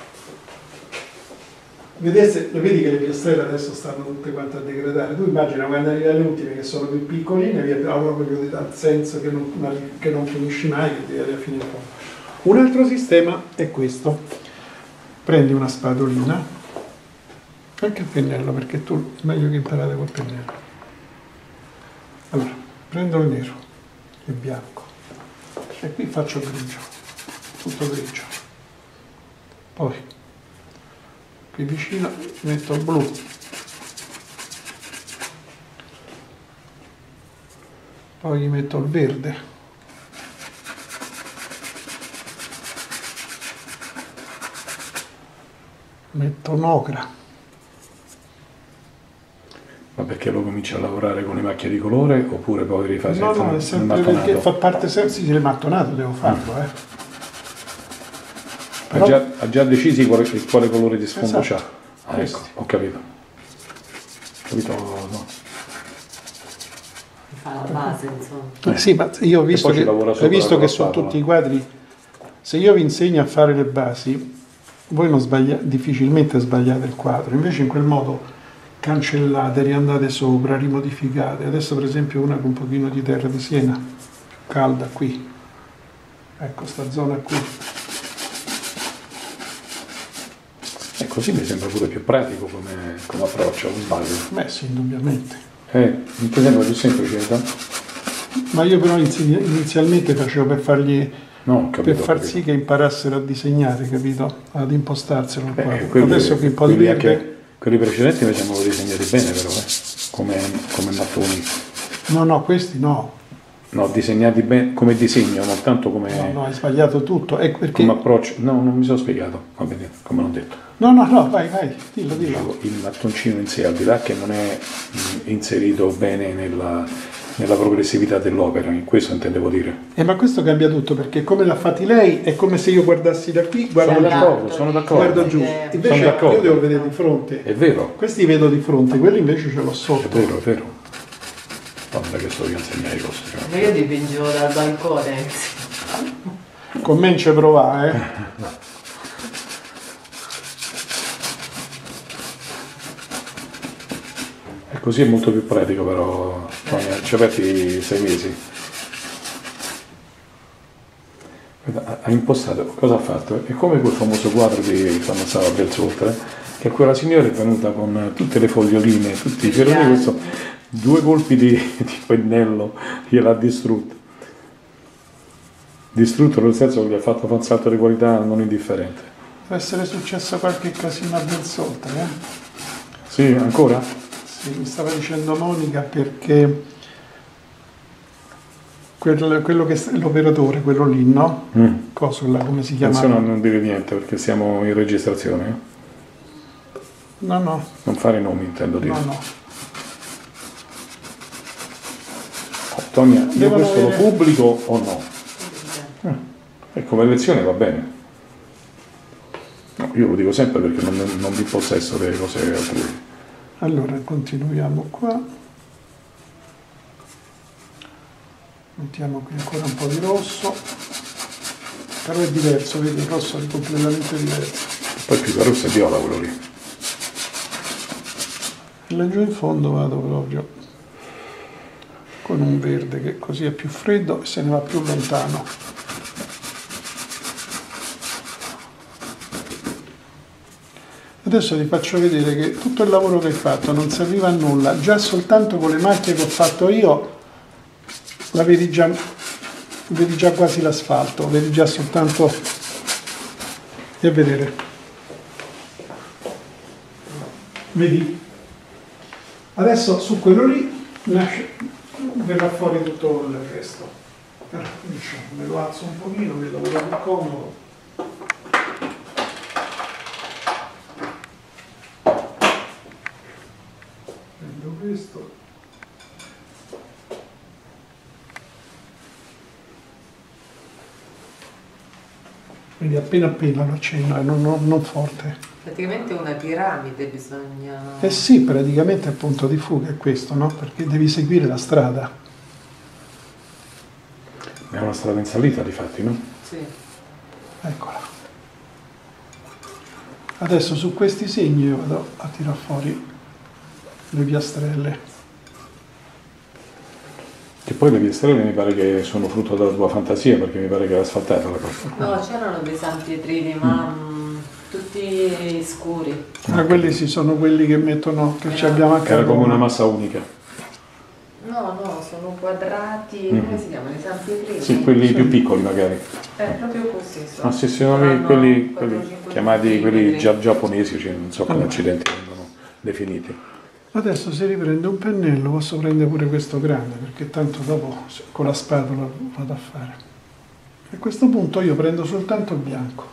A: Vedi che le piastrelle adesso stanno tutte quante a degradare. Tu immagina quando arrivi alle ultime che sono più piccoline, vi proprio dal senso che non finisci mai, che devi arrivare a finire un altro sistema è questo. Prendi una spatolina, anche il pennello, perché tu è meglio che imparate col pennello. Allora, prendo il nero e bianco e qui faccio grigio, tutto grigio. Poi qui vicino metto il blu. Poi gli metto il verde. Metto un'ocra.
B: Ma perché lo cominci a lavorare con le macchie di colore oppure poi rifai
A: sempre? No, è sempre perché fa parte sempre, sì, il mattonato devo farlo, Però...
B: Ha già decisi quale colore di sfondo
A: esatto.
B: c'ha? Ecco, ho capito. No.
C: Fa la base, insomma.
A: Sì, ma io ho visto hai visto che sono tutti i quadri. Se io vi insegno a fare le basi, voi non difficilmente sbagliate il quadro, invece in quel modo cancellate, riandate sopra, rimodificate. Adesso per esempio una con un pochino di terra di siena, calda qui, ecco sta zona qui.
B: E così mi sembra pure più pratico come approccio, non sbaglio.
A: Beh sì, indubbiamente.
B: Mi sembra più semplice,
A: Ma io però inizialmente facevo per fargli...
B: No, capito,
A: per far sì che imparassero a disegnare, capito? Ad impostarselo il quadro.
B: Quelli,
A: adesso che un po' di verde...
B: quelli precedenti invece me lo disegnati bene però, come mattoni.
A: No, questi no.
B: No, disegnati bene come disegno, non tanto come...
A: No, hai sbagliato tutto. Perché...
B: Come approccio... No, non mi sono spiegato, va bene, come l'ho detto.
A: No, vai, dillo.
B: Il mattoncino in sé, al di là che non è inserito bene nella progressività dell'opera, in questo intendevo dire.
A: Ma questo cambia tutto, perché come l'ha fatti lei è come se io guardassi da qui,
B: sono d'accordo.
A: Guardo giù, invece io devo vedere di fronte.
B: È vero.
A: Questi vedo di fronte, quelli invece ce l'ho sotto.
B: È vero. Guarda che sto io a insegnare cose.
C: Ma io dipingevo dal balcone.
A: Cominci a provare,
B: E così è molto più pratico però, ci aperti 6 mesi. Ha impostato, cosa ha fatto? È come quel famoso quadro di quando stava a Belzotra, che quella signora è venuta con tutte le foglioline, tutti i fioroni, questo 2 colpi di pennello gliel'ha distrutto. Distrutto nel senso che gli ha fatto fare un salto di qualità non indifferente.
A: Deve essere successo qualche casino a Belzotra,
B: Sì, ancora?
A: Sì, mi stava dicendo Monica perché quello che l'operatore, quello lì, no? Coso là, come si chiama?
B: Attenzione a non dire niente perché siamo in registrazione.
A: No.
B: Non fare nomi, intendo dire.
A: No.
B: Tonia, io questo lo pubblico o no? E come lezione va bene. No, io lo dico sempre perché non vi possesso delle cose altrui.
A: Allora, continuiamo qua. Mettiamo qui ancora un po' di rosso. Però è diverso, vedi, il rosso è completamente diverso.
B: Poi più che rosso è viola quello lì.
A: laggiù in fondo vado proprio con un verde che così è più freddo e se ne va più lontano. Adesso vi faccio vedere che tutto il lavoro che hai fatto non serviva a nulla, già soltanto con le macchie che ho fatto io la vedi già quasi l'asfalto, vedi già soltanto e a vedere. Vedi? Adesso su quello lì verrà fuori tutto il resto. Diciamo, me lo alzo un pochino, vedo quello più comodo. Prendo questo. Quindi appena appena lo accenno, non forte.
C: Praticamente una piramide bisogna...
A: Eh sì, praticamente il punto di fuga è questo, no? Perché devi seguire la strada.
B: È una strada in salita, difatti, no?
C: Sì.
A: Eccola. Adesso su questi segni io vado a tirare fuori le piastrelle.
B: Che poi le piastrelle mi pare che sono frutto della tua fantasia, perché mi pare che era asfaltata la cosa.
C: No, c'erano dei sanpietrini, ma tutti scuri.
A: Ma quelli sì, sono quelli che mettono, che ci abbiamo a
B: Era come una
A: Cardona.
B: massa unica.
C: No, sono quadrati, come si chiamano? I sanpietrini?
B: Sì, quelli più piccoli magari.
C: Proprio così sono.
B: Ah sì, sono quelli chiamati quelli giapponesi, cioè non so come accidenti vengono definiti.
A: Adesso se riprendo un pennello posso prendere pure questo grande, perché tanto dopo con la spatola vado a fare. A questo punto io prendo soltanto il bianco.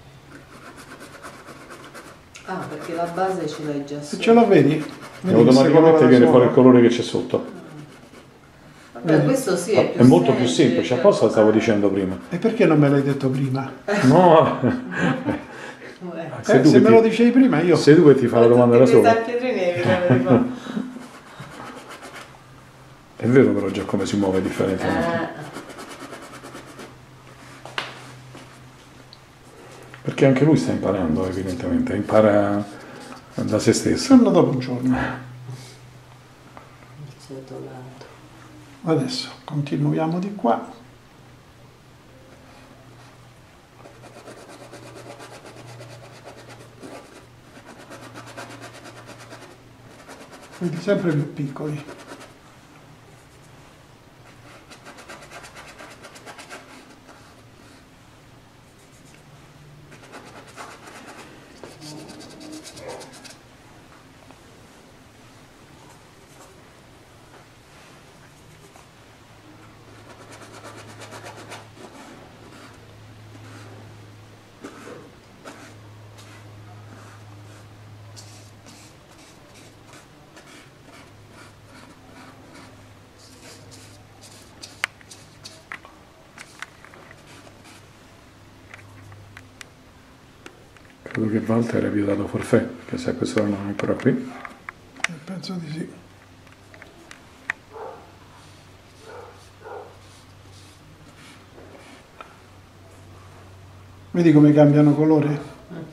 C: Ah, perché la base ce l'hai già
A: Se
C: su.
A: ce la vedi?
B: E
A: Vedi
B: automaticamente viene fuori il
A: il
B: colore che c'è sotto.
C: Vabbè, questo sì è più
B: È molto più semplice, apposta stavo dicendo prima.
A: E perché non me l'hai detto prima?
B: No,
A: Se me lo dicevi prima io...
B: sei tu che ti fa la domanda da solo. È vero però già come si muove differentemente. Perché anche lui sta imparando, evidentemente, impara da se stesso.
A: Giorno dopo giorno. Adesso continuiamo di qua. Vedi, sempre più piccoli.
B: Credo che Walter abbia dato forfait, che se questo non è ancora qui.
A: Penso di sì. Vedi come cambiano colore?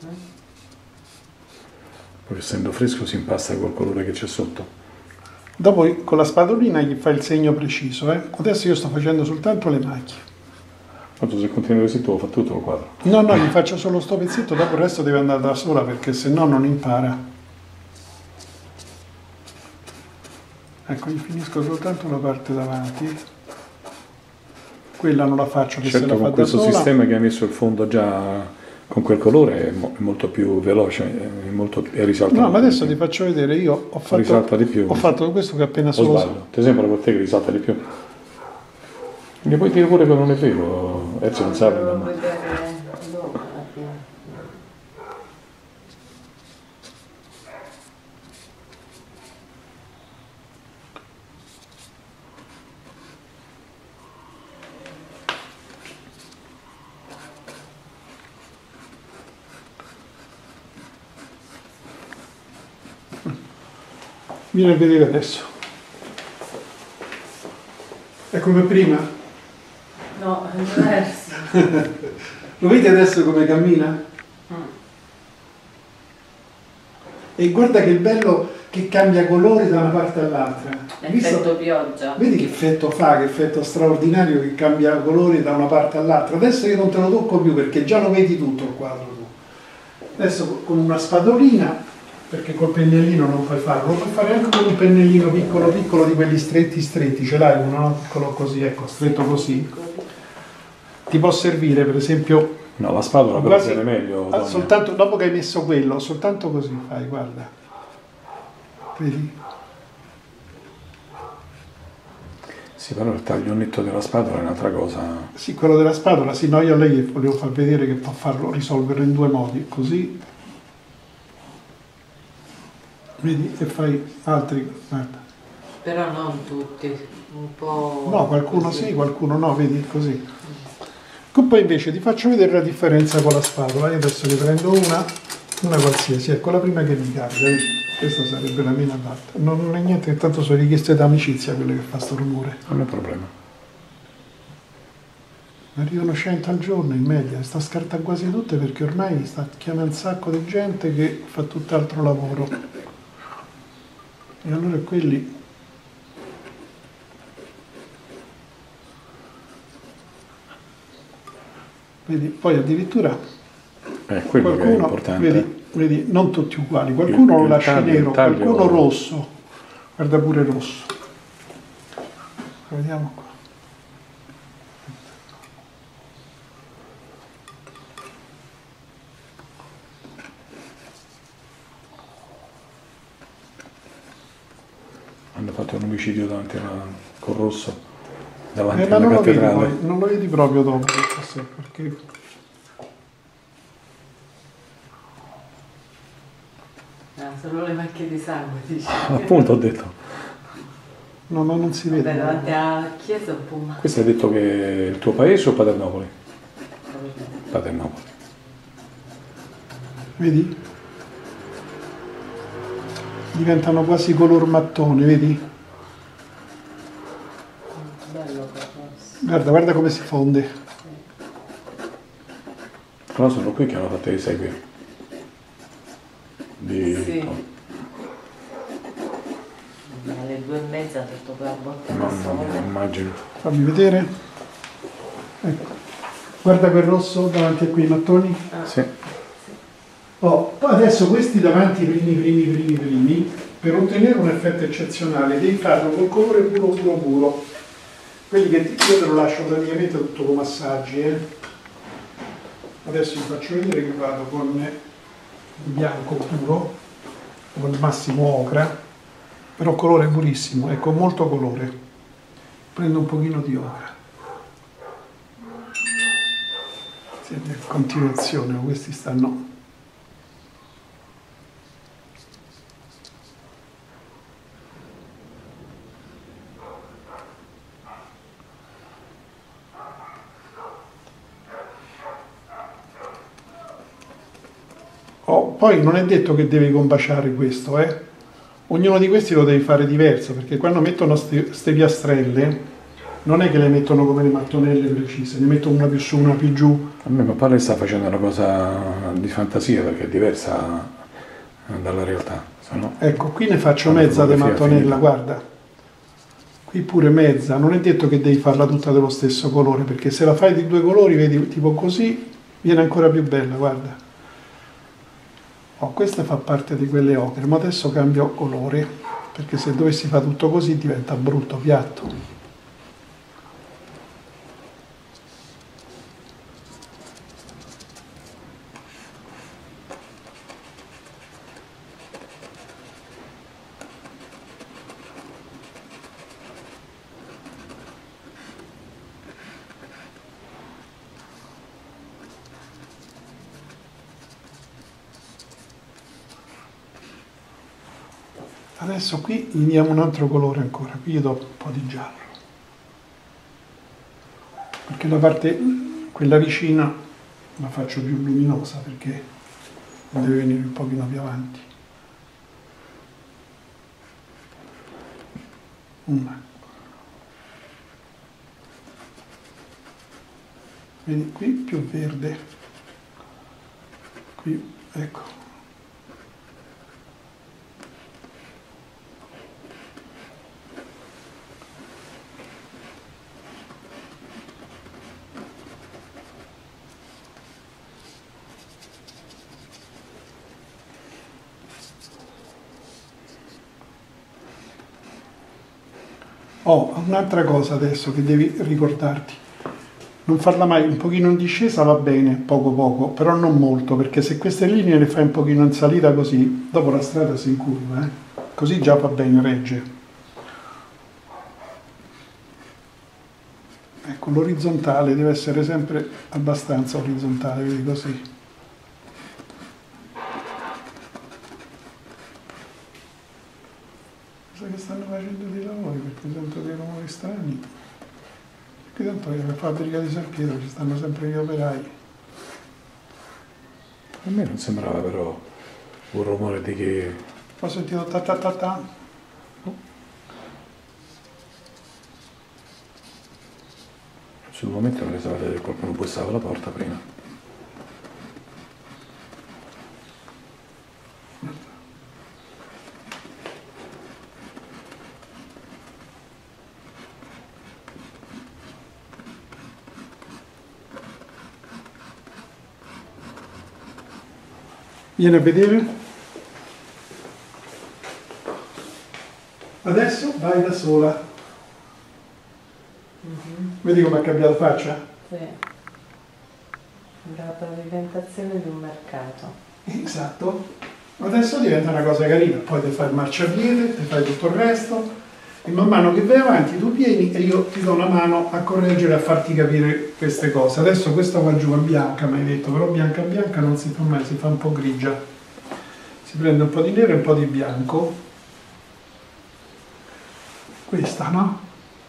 B: Poi essendo fresco si impasta col colore che c'è sotto.
A: Dopo con la spadolina gli fai il segno preciso, eh? Adesso io sto facendo soltanto le macchie.
B: Tanto se continui così tu lo fa tutto il quadro.
A: No, gli faccio solo sto pezzetto, dopo il resto deve andare da sola perché se no non impara. Ecco, gli finisco soltanto la parte davanti. Quella non la faccio, che se
B: Certo,
A: la fa
B: con
A: da
B: questo
A: sola.
B: sistema che hai messo il fondo già con quel colore è molto più veloce e risalta.
A: No, ma adesso ti faccio vedere, io
B: risalta di più.
A: ho fatto questo che appena
B: O
A: solo...
B: sbaglio? Ti sembra per te che risalta di più? E poi dire pure che non è vero, Ezio non sa.
C: Devo vedere dopo alla fine.
A: Vieni a vedere adesso. È come prima.
C: No, è diverso.
A: Lo vedi adesso come cammina? E guarda che bello che cambia colore da una parte all'altra.
C: Effetto pioggia.
A: Vedi che effetto fa, che effetto straordinario che cambia colore da una parte all'altra. Adesso io non te lo tocco più perché già lo vedi tutto il quadro tu. Adesso con una spadolina, perché col pennellino non puoi farlo, lo puoi fare anche con un pennellino piccolo piccolo di quelli stretti stretti, ce l'hai uno, no? Piccolo così, ecco, stretto così. Ti può servire per esempio...
B: No, la spatola però viene meglio.
A: Soltanto dopo che hai messo quello, soltanto così fai, guarda. Vedi?
B: Sì, però il taglionetto della spatola è un'altra cosa.
A: Sì, quello della spatola, sì, no, io a lei volevo far vedere che può farlo, risolverlo in due modi, così. Vedi? E fai altri, guarda.
C: Però non tutti, un po'...
A: No, qualcuno sì, qualcuno no, vedi, così. Poi invece ti faccio vedere la differenza con la spatola. Io adesso ne prendo una qualsiasi, ecco la prima che mi capita, vedi? Questa sarebbe la mia adatta. Non è niente, tanto sono richieste d'amicizia quelle che fa sto rumore.
B: Non è problema.
A: Ne arrivano 100 al giorno in media, sta scartando quasi tutte perché ormai sta chiamando un sacco di gente che fa tutt'altro lavoro. E allora quelli... Vedi, poi addirittura
B: quello che è importante.
A: Vedi, non tutti uguali, qualcuno lo lascia nero, qualcuno rosso, guarda pure rosso. Vediamo qua.
B: Hanno fatto un omicidio davanti col rosso. Davanti
A: Ma
B: alla
A: non
B: cattedrale.
A: Non lo vedi proprio dopo, perché...
C: Solo le macchie di sangue, dici.
B: Appunto ho detto.
A: No, ma non si vede.
C: Beh, davanti alla chiesa un po'.
B: Questo hai detto che è il tuo paese o Paternopoli? Paternopoli.
A: Vedi? Diventano quasi color mattone, vedi?
C: Bello.
A: Guarda come si fonde.
B: Però sono qui che hanno fatto i segui.
C: Sì. Alle 2:30 tutto per botte al sole.
B: Immagino.
A: Fammi vedere. Ecco. Guarda quel rosso davanti a quei mattoni.
B: Sì.
A: Oh, poi adesso questi davanti, primi, per ottenere un effetto eccezionale devi farlo col colore puro. Quelli che io te lo lascio praticamente tutto con massaggi. Adesso vi faccio vedere che vado con il bianco puro, con il massimo ocra, però colore purissimo, ecco, molto colore. Prendo un pochino di ocra. Sì, in continuazione, questi stanno... Poi non è detto che devi combaciare questo, Ognuno di questi lo devi fare diverso, perché quando mettono queste piastrelle, non è che le mettono come le mattonelle precise, ne mettono una più su, una più giù.
B: A me papà le sta facendo una cosa di fantasia, perché è diversa dalla realtà. No?
A: Ecco, qui ne faccio mezza di mattonella, guarda. Qui pure mezza, non è detto che devi farla tutta dello stesso colore, perché se la fai di due colori, vedi, tipo così, viene ancora più bella, guarda. Questa fa parte di quelle ocre, ma adesso cambio colore, perché se dovessi fare tutto così diventa brutto, piatto. Adesso qui gli diamo un altro colore ancora, qui gli do un po' di giallo, perché la parte, quella vicina, la faccio più luminosa perché deve venire un pochino più avanti. Una. Vedi, qui più verde, qui, ecco. Oh, un'altra cosa adesso che devi ricordarti. Non farla mai un pochino in discesa va bene, poco poco, però non molto, perché se queste linee le fai un pochino in salita così, dopo la strada si incurva, così già va bene, regge. Ecco, l'orizzontale deve essere sempre abbastanza orizzontale, vedi così. Cosa che stanno facendo dei lavori, perché sento dei rumori strani. Qui tanto nella fabbrica di San Pietro ci stanno sempre gli operai.
B: A me non sembrava però un rumore di che...
A: Ho sentito ta ta ta ta.
B: Sul momento non riesco a vedere che qualcuno bussava alla porta prima.
A: Vieni a vedere. Adesso vai da sola. Vedi come ha cambiato faccia?
C: Sì. La pavimentazione di un mercato.
A: Esatto. Adesso diventa una cosa carina. Poi ti fai il marciapiede, ti fai tutto il resto. E man mano che vai avanti tu vieni e io ti do una mano a correggere, a farti capire queste cose. Adesso questa qua giù è bianca, mi hai detto, però bianca bianca non si fa mai, si fa un po' grigia. Si prende un po' di nero e un po' di bianco. Questa, no?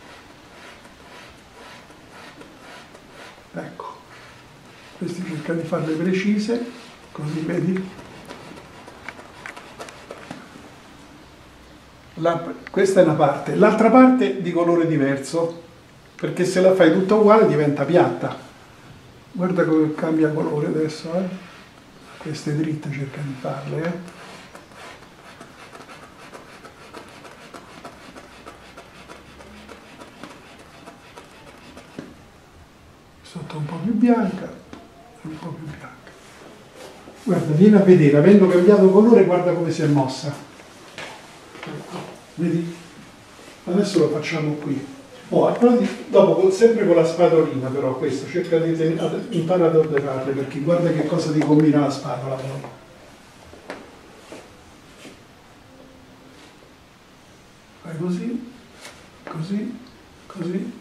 A: Ecco. Questi cerca di farle precise, così vedi. Questa è una parte, l'altra parte di colore diverso, perché se la fai tutta uguale diventa piatta. Guarda come cambia colore adesso, queste dritte cerca di farle, Sotto un po' più bianca e un po' più bianca. Guarda, vieni a vedere, avendo cambiato colore, guarda come si è mossa. Vedi? Adesso lo facciamo qui. Dopo sempre con la spadolina, però questo cerca di impara ad ordenarle, perché guarda che cosa ti combina la spatola poi. Fai così, così, così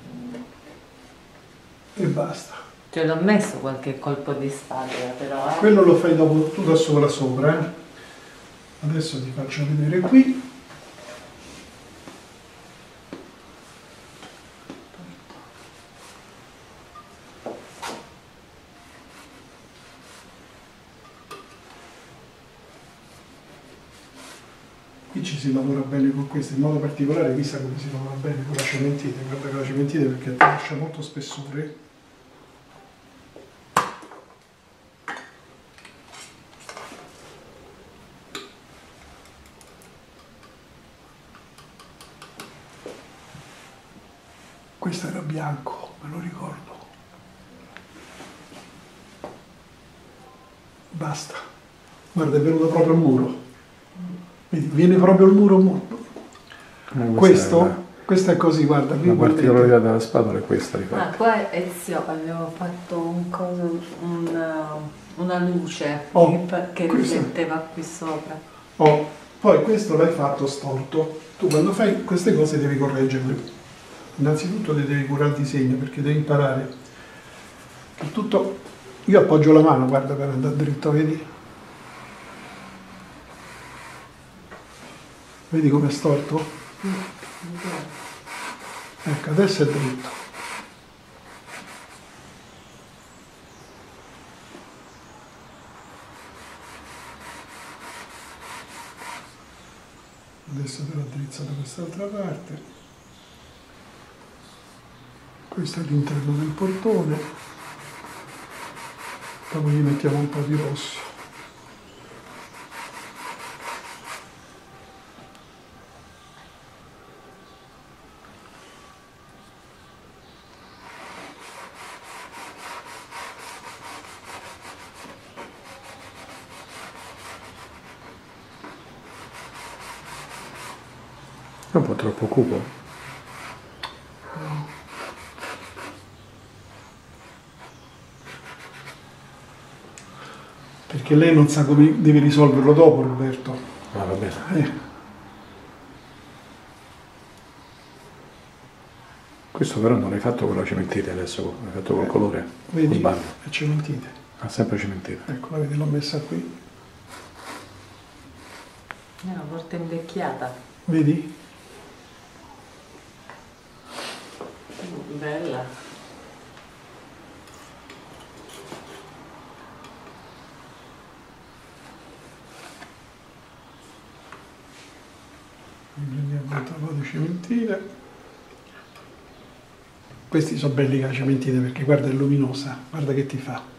A: e basta.
C: Te l'ho messo qualche colpo di spatola però,
A: Quello lo fai dopo tu da sola sopra, Adesso ti faccio vedere qui. Qui ci si lavora bene con questo, in modo particolare qui sa come si lavora bene con la cementite, guarda che la cementite perché ti lascia molto spessore. Questo era bianco, me lo ricordo. Basta. Guarda, è venuto proprio il muro. Vedi, viene proprio il muro. Questo è così, guarda.
B: La particolarità della spatola è questa.
C: Qua Ezio avevo fatto una luce che rifletteva qui sopra.
A: Poi questo l'hai fatto storto. Tu quando fai queste cose devi correggerle. Innanzitutto ti devi curare il disegno perché devi imparare che tutto. Io appoggio la mano, guarda, per andare dritto, vedi? Vedi com'è storto? Ecco, adesso è dritto. Adesso te l'ho drizzo da quest'altra parte. Questo è l'interno del portone, poi gli mettiamo un po' di rosso.
B: È un po' troppo cupo.
A: Perché lei non sa come devi risolverlo dopo, Roberto.
B: Ah, va bene. Questo però non l'hai fatto con la cementite adesso, l'hai fatto col colore.
A: Vedi? È cementite.
B: Ah, sempre cementite.
A: Ecco, la vedi, l'ho messa qui.
C: È una volta invecchiata.
A: Vedi?
C: Bella.
A: Prendiamo un po' di cementite. Questi sono belli la cementite perché guarda è luminosa, guarda che ti fa.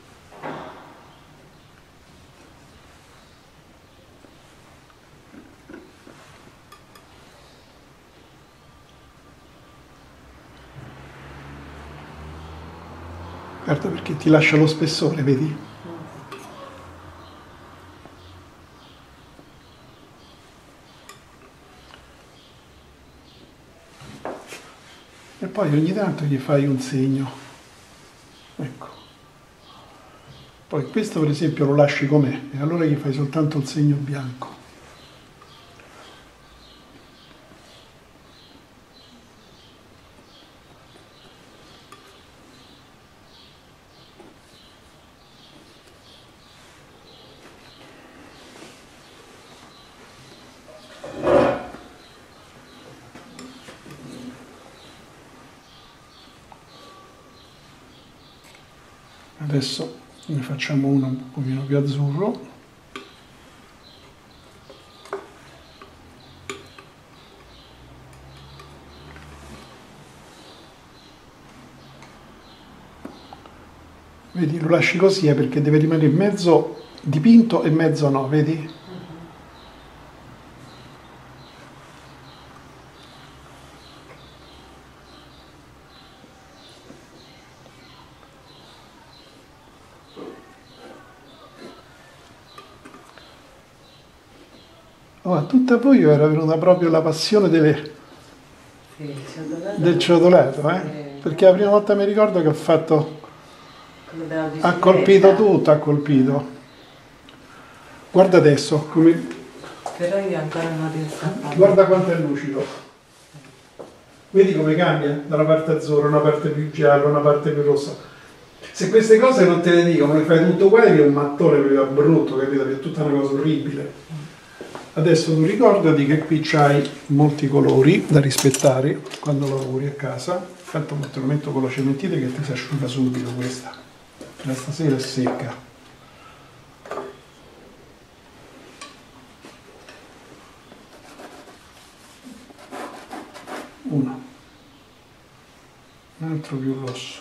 A: Guarda perché ti lascia lo spessore, vedi? E poi ogni tanto gli fai un segno. Ecco. Poi questo per esempio lo lasci com'è e allora gli fai soltanto il segno bianco. Adesso ne facciamo uno un pochino più azzurro. Vedi, lo lasci così perché deve rimanere mezzo dipinto e mezzo no, vedi? Oh, a tutta voi era venuta proprio la passione del ciotolato, perché la prima volta mi ricordo che ho fatto, ha colpito tutto, ha colpito. Guarda adesso, come...
C: Però io ancora non riesco a fare.
A: Guarda quanto è lucido. Vedi come cambia? Da una parte azzurro, una parte più giallo, una parte più rossa. Se queste cose non te le dico, ma le fai tutto uguale, che è un mattone proprio brutto, capito? Che è tutta una cosa orribile. Adesso tu ricordati che qui c'hai molti colori da rispettare quando lavori a casa. Infatti te lo metto con la cementite che ti si asciuga subito questa. Da stasera è secca. Uno. Un altro più rosso.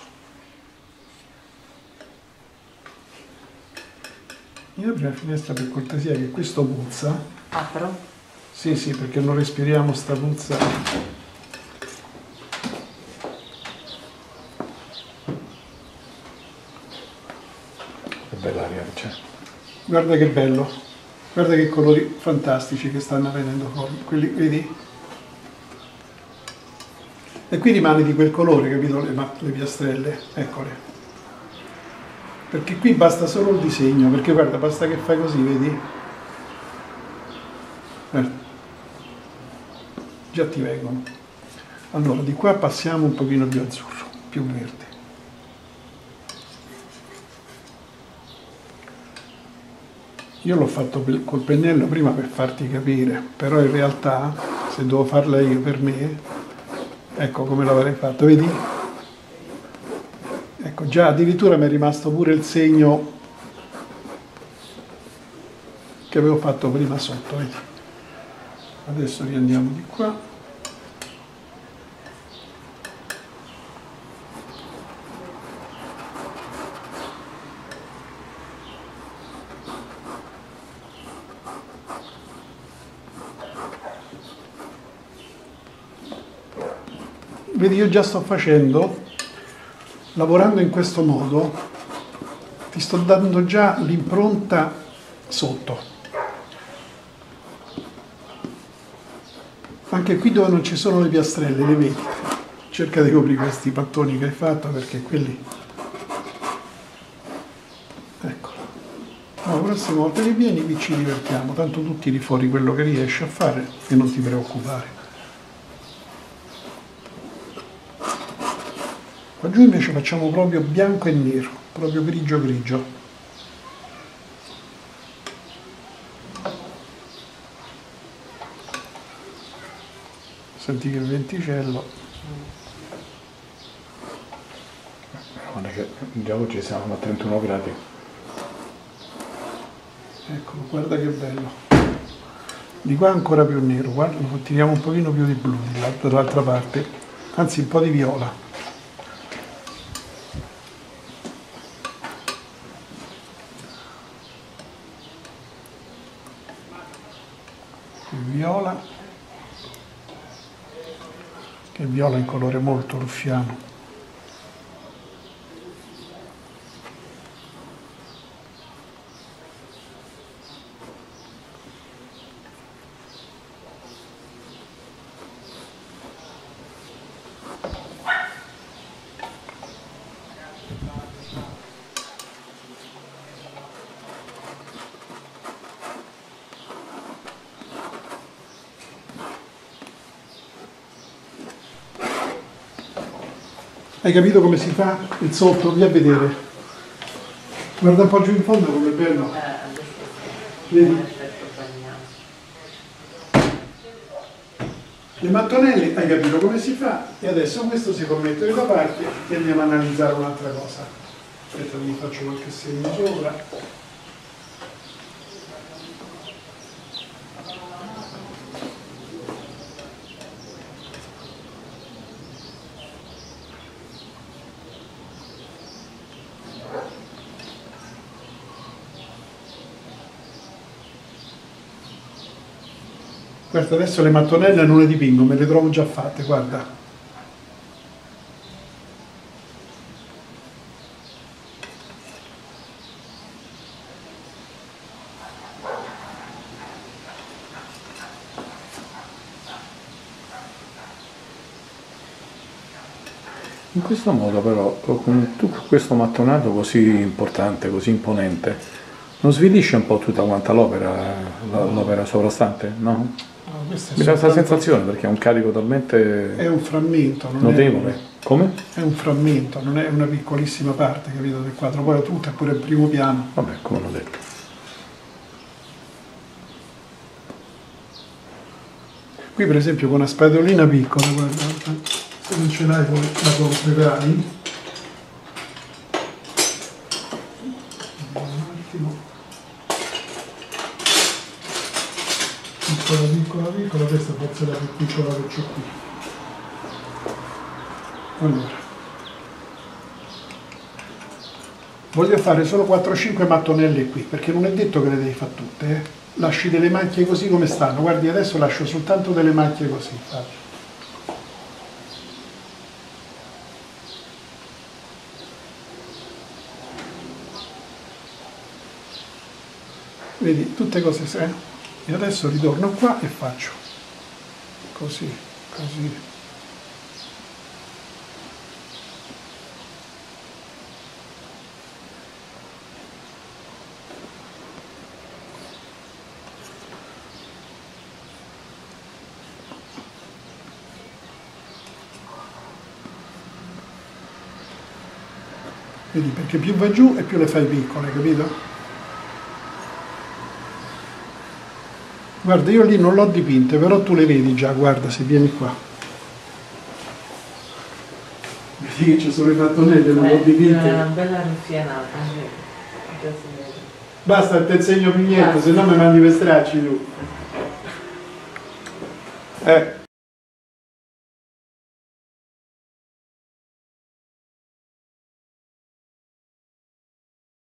A: Io apri la finestra per cortesia che questo puzza.
C: Apro?
A: Sì, sì, perché non respiriamo sta puzza. Che
B: bella aria che c'è.
A: Guarda che bello. Guarda che colori fantastici che stanno venendo fuori. Quelli, vedi? E qui rimane di quel colore, capito? Le piastrelle, eccole. Perché qui basta solo il disegno, perché guarda, basta che fai così, vedi? Già ti vengono. Allora, di qua passiamo un pochino più azzurro, più verde. Io l'ho fatto col pennello prima per farti capire, però in realtà, se devo farla io per me, ecco come l'avrei fatto, vedi? Ecco, già addirittura mi è rimasto pure il segno che avevo fatto prima sotto, vedi? Adesso riandiamo di qua. Vedi, io già sto facendo, lavorando in questo modo, ti sto dando già l'impronta sotto. Anche qui dove non ci sono le piastrelle, le vedi. Cerca di coprire questi pattoni che hai fatto perché quelli... Eccolo. la prossima volta che vieni qui ci divertiamo, tanto tu tiri fuori quello che riesci a fare e non ti preoccupare. Qua giù invece facciamo proprio bianco e nero, proprio grigio grigio. Senti che il venticello.
B: Guarda che già oggi siamo a 31 gradi.
A: Eccolo, guarda che bello. Di qua ancora più nero, guarda, tiriamo un pochino più di blu dall'altra parte, anzi un po' di viola. Viola, che viola è un colore molto ruffiano. Hai capito come si fa il sotto? Via a vedere. Guarda un po' giù in fondo come è bello. Vedi? Le mattonelle hai capito come si fa e adesso questo si può mettere da parte e andiamo a analizzare un'altra cosa. Aspetta, vi faccio qualche segno sopra. Guarda, adesso le mattonelle non le dipingo, me le trovo già fatte, guarda.
B: In questo modo però, con questo mattonato così importante, così imponente, non svilisce un po' tutta quanta l'opera sovrastante, no?
A: No,
B: Mi dà questa sensazione perché è un carico talmente
A: è un frammento, non
B: notevole. Come?
A: È un frammento, non è una piccolissima parte, capito, del quadro, poi tutto è pure il primo piano.
B: Vabbè, come l'ho detto.
A: Qui per esempio con una spadolina piccola, guarda, se non ce l'hai poi la comprerai. Un attimo. Piccola, questa forse è la più piccola che c'ho qui. Allora, voglio fare solo 4-5 mattonelle qui, perché non è detto che le devi fare tutte, eh. Lasci delle macchie così come stanno, guardi adesso lascio soltanto delle macchie così, guarda. Vedi, tutte cose semplici. E adesso ritorno qua e faccio così, così. Vedi, perché più vai giù e più le fai piccole, capito? Guarda, io lì non l'ho dipinte, però tu le vedi già, guarda, se vieni qua. Vedi che ci sono le mattonelle, non l'ho dipinte.
C: È una bella ruffianata.
A: Basta, te insegno più niente, se no mi mandi per stracci tu.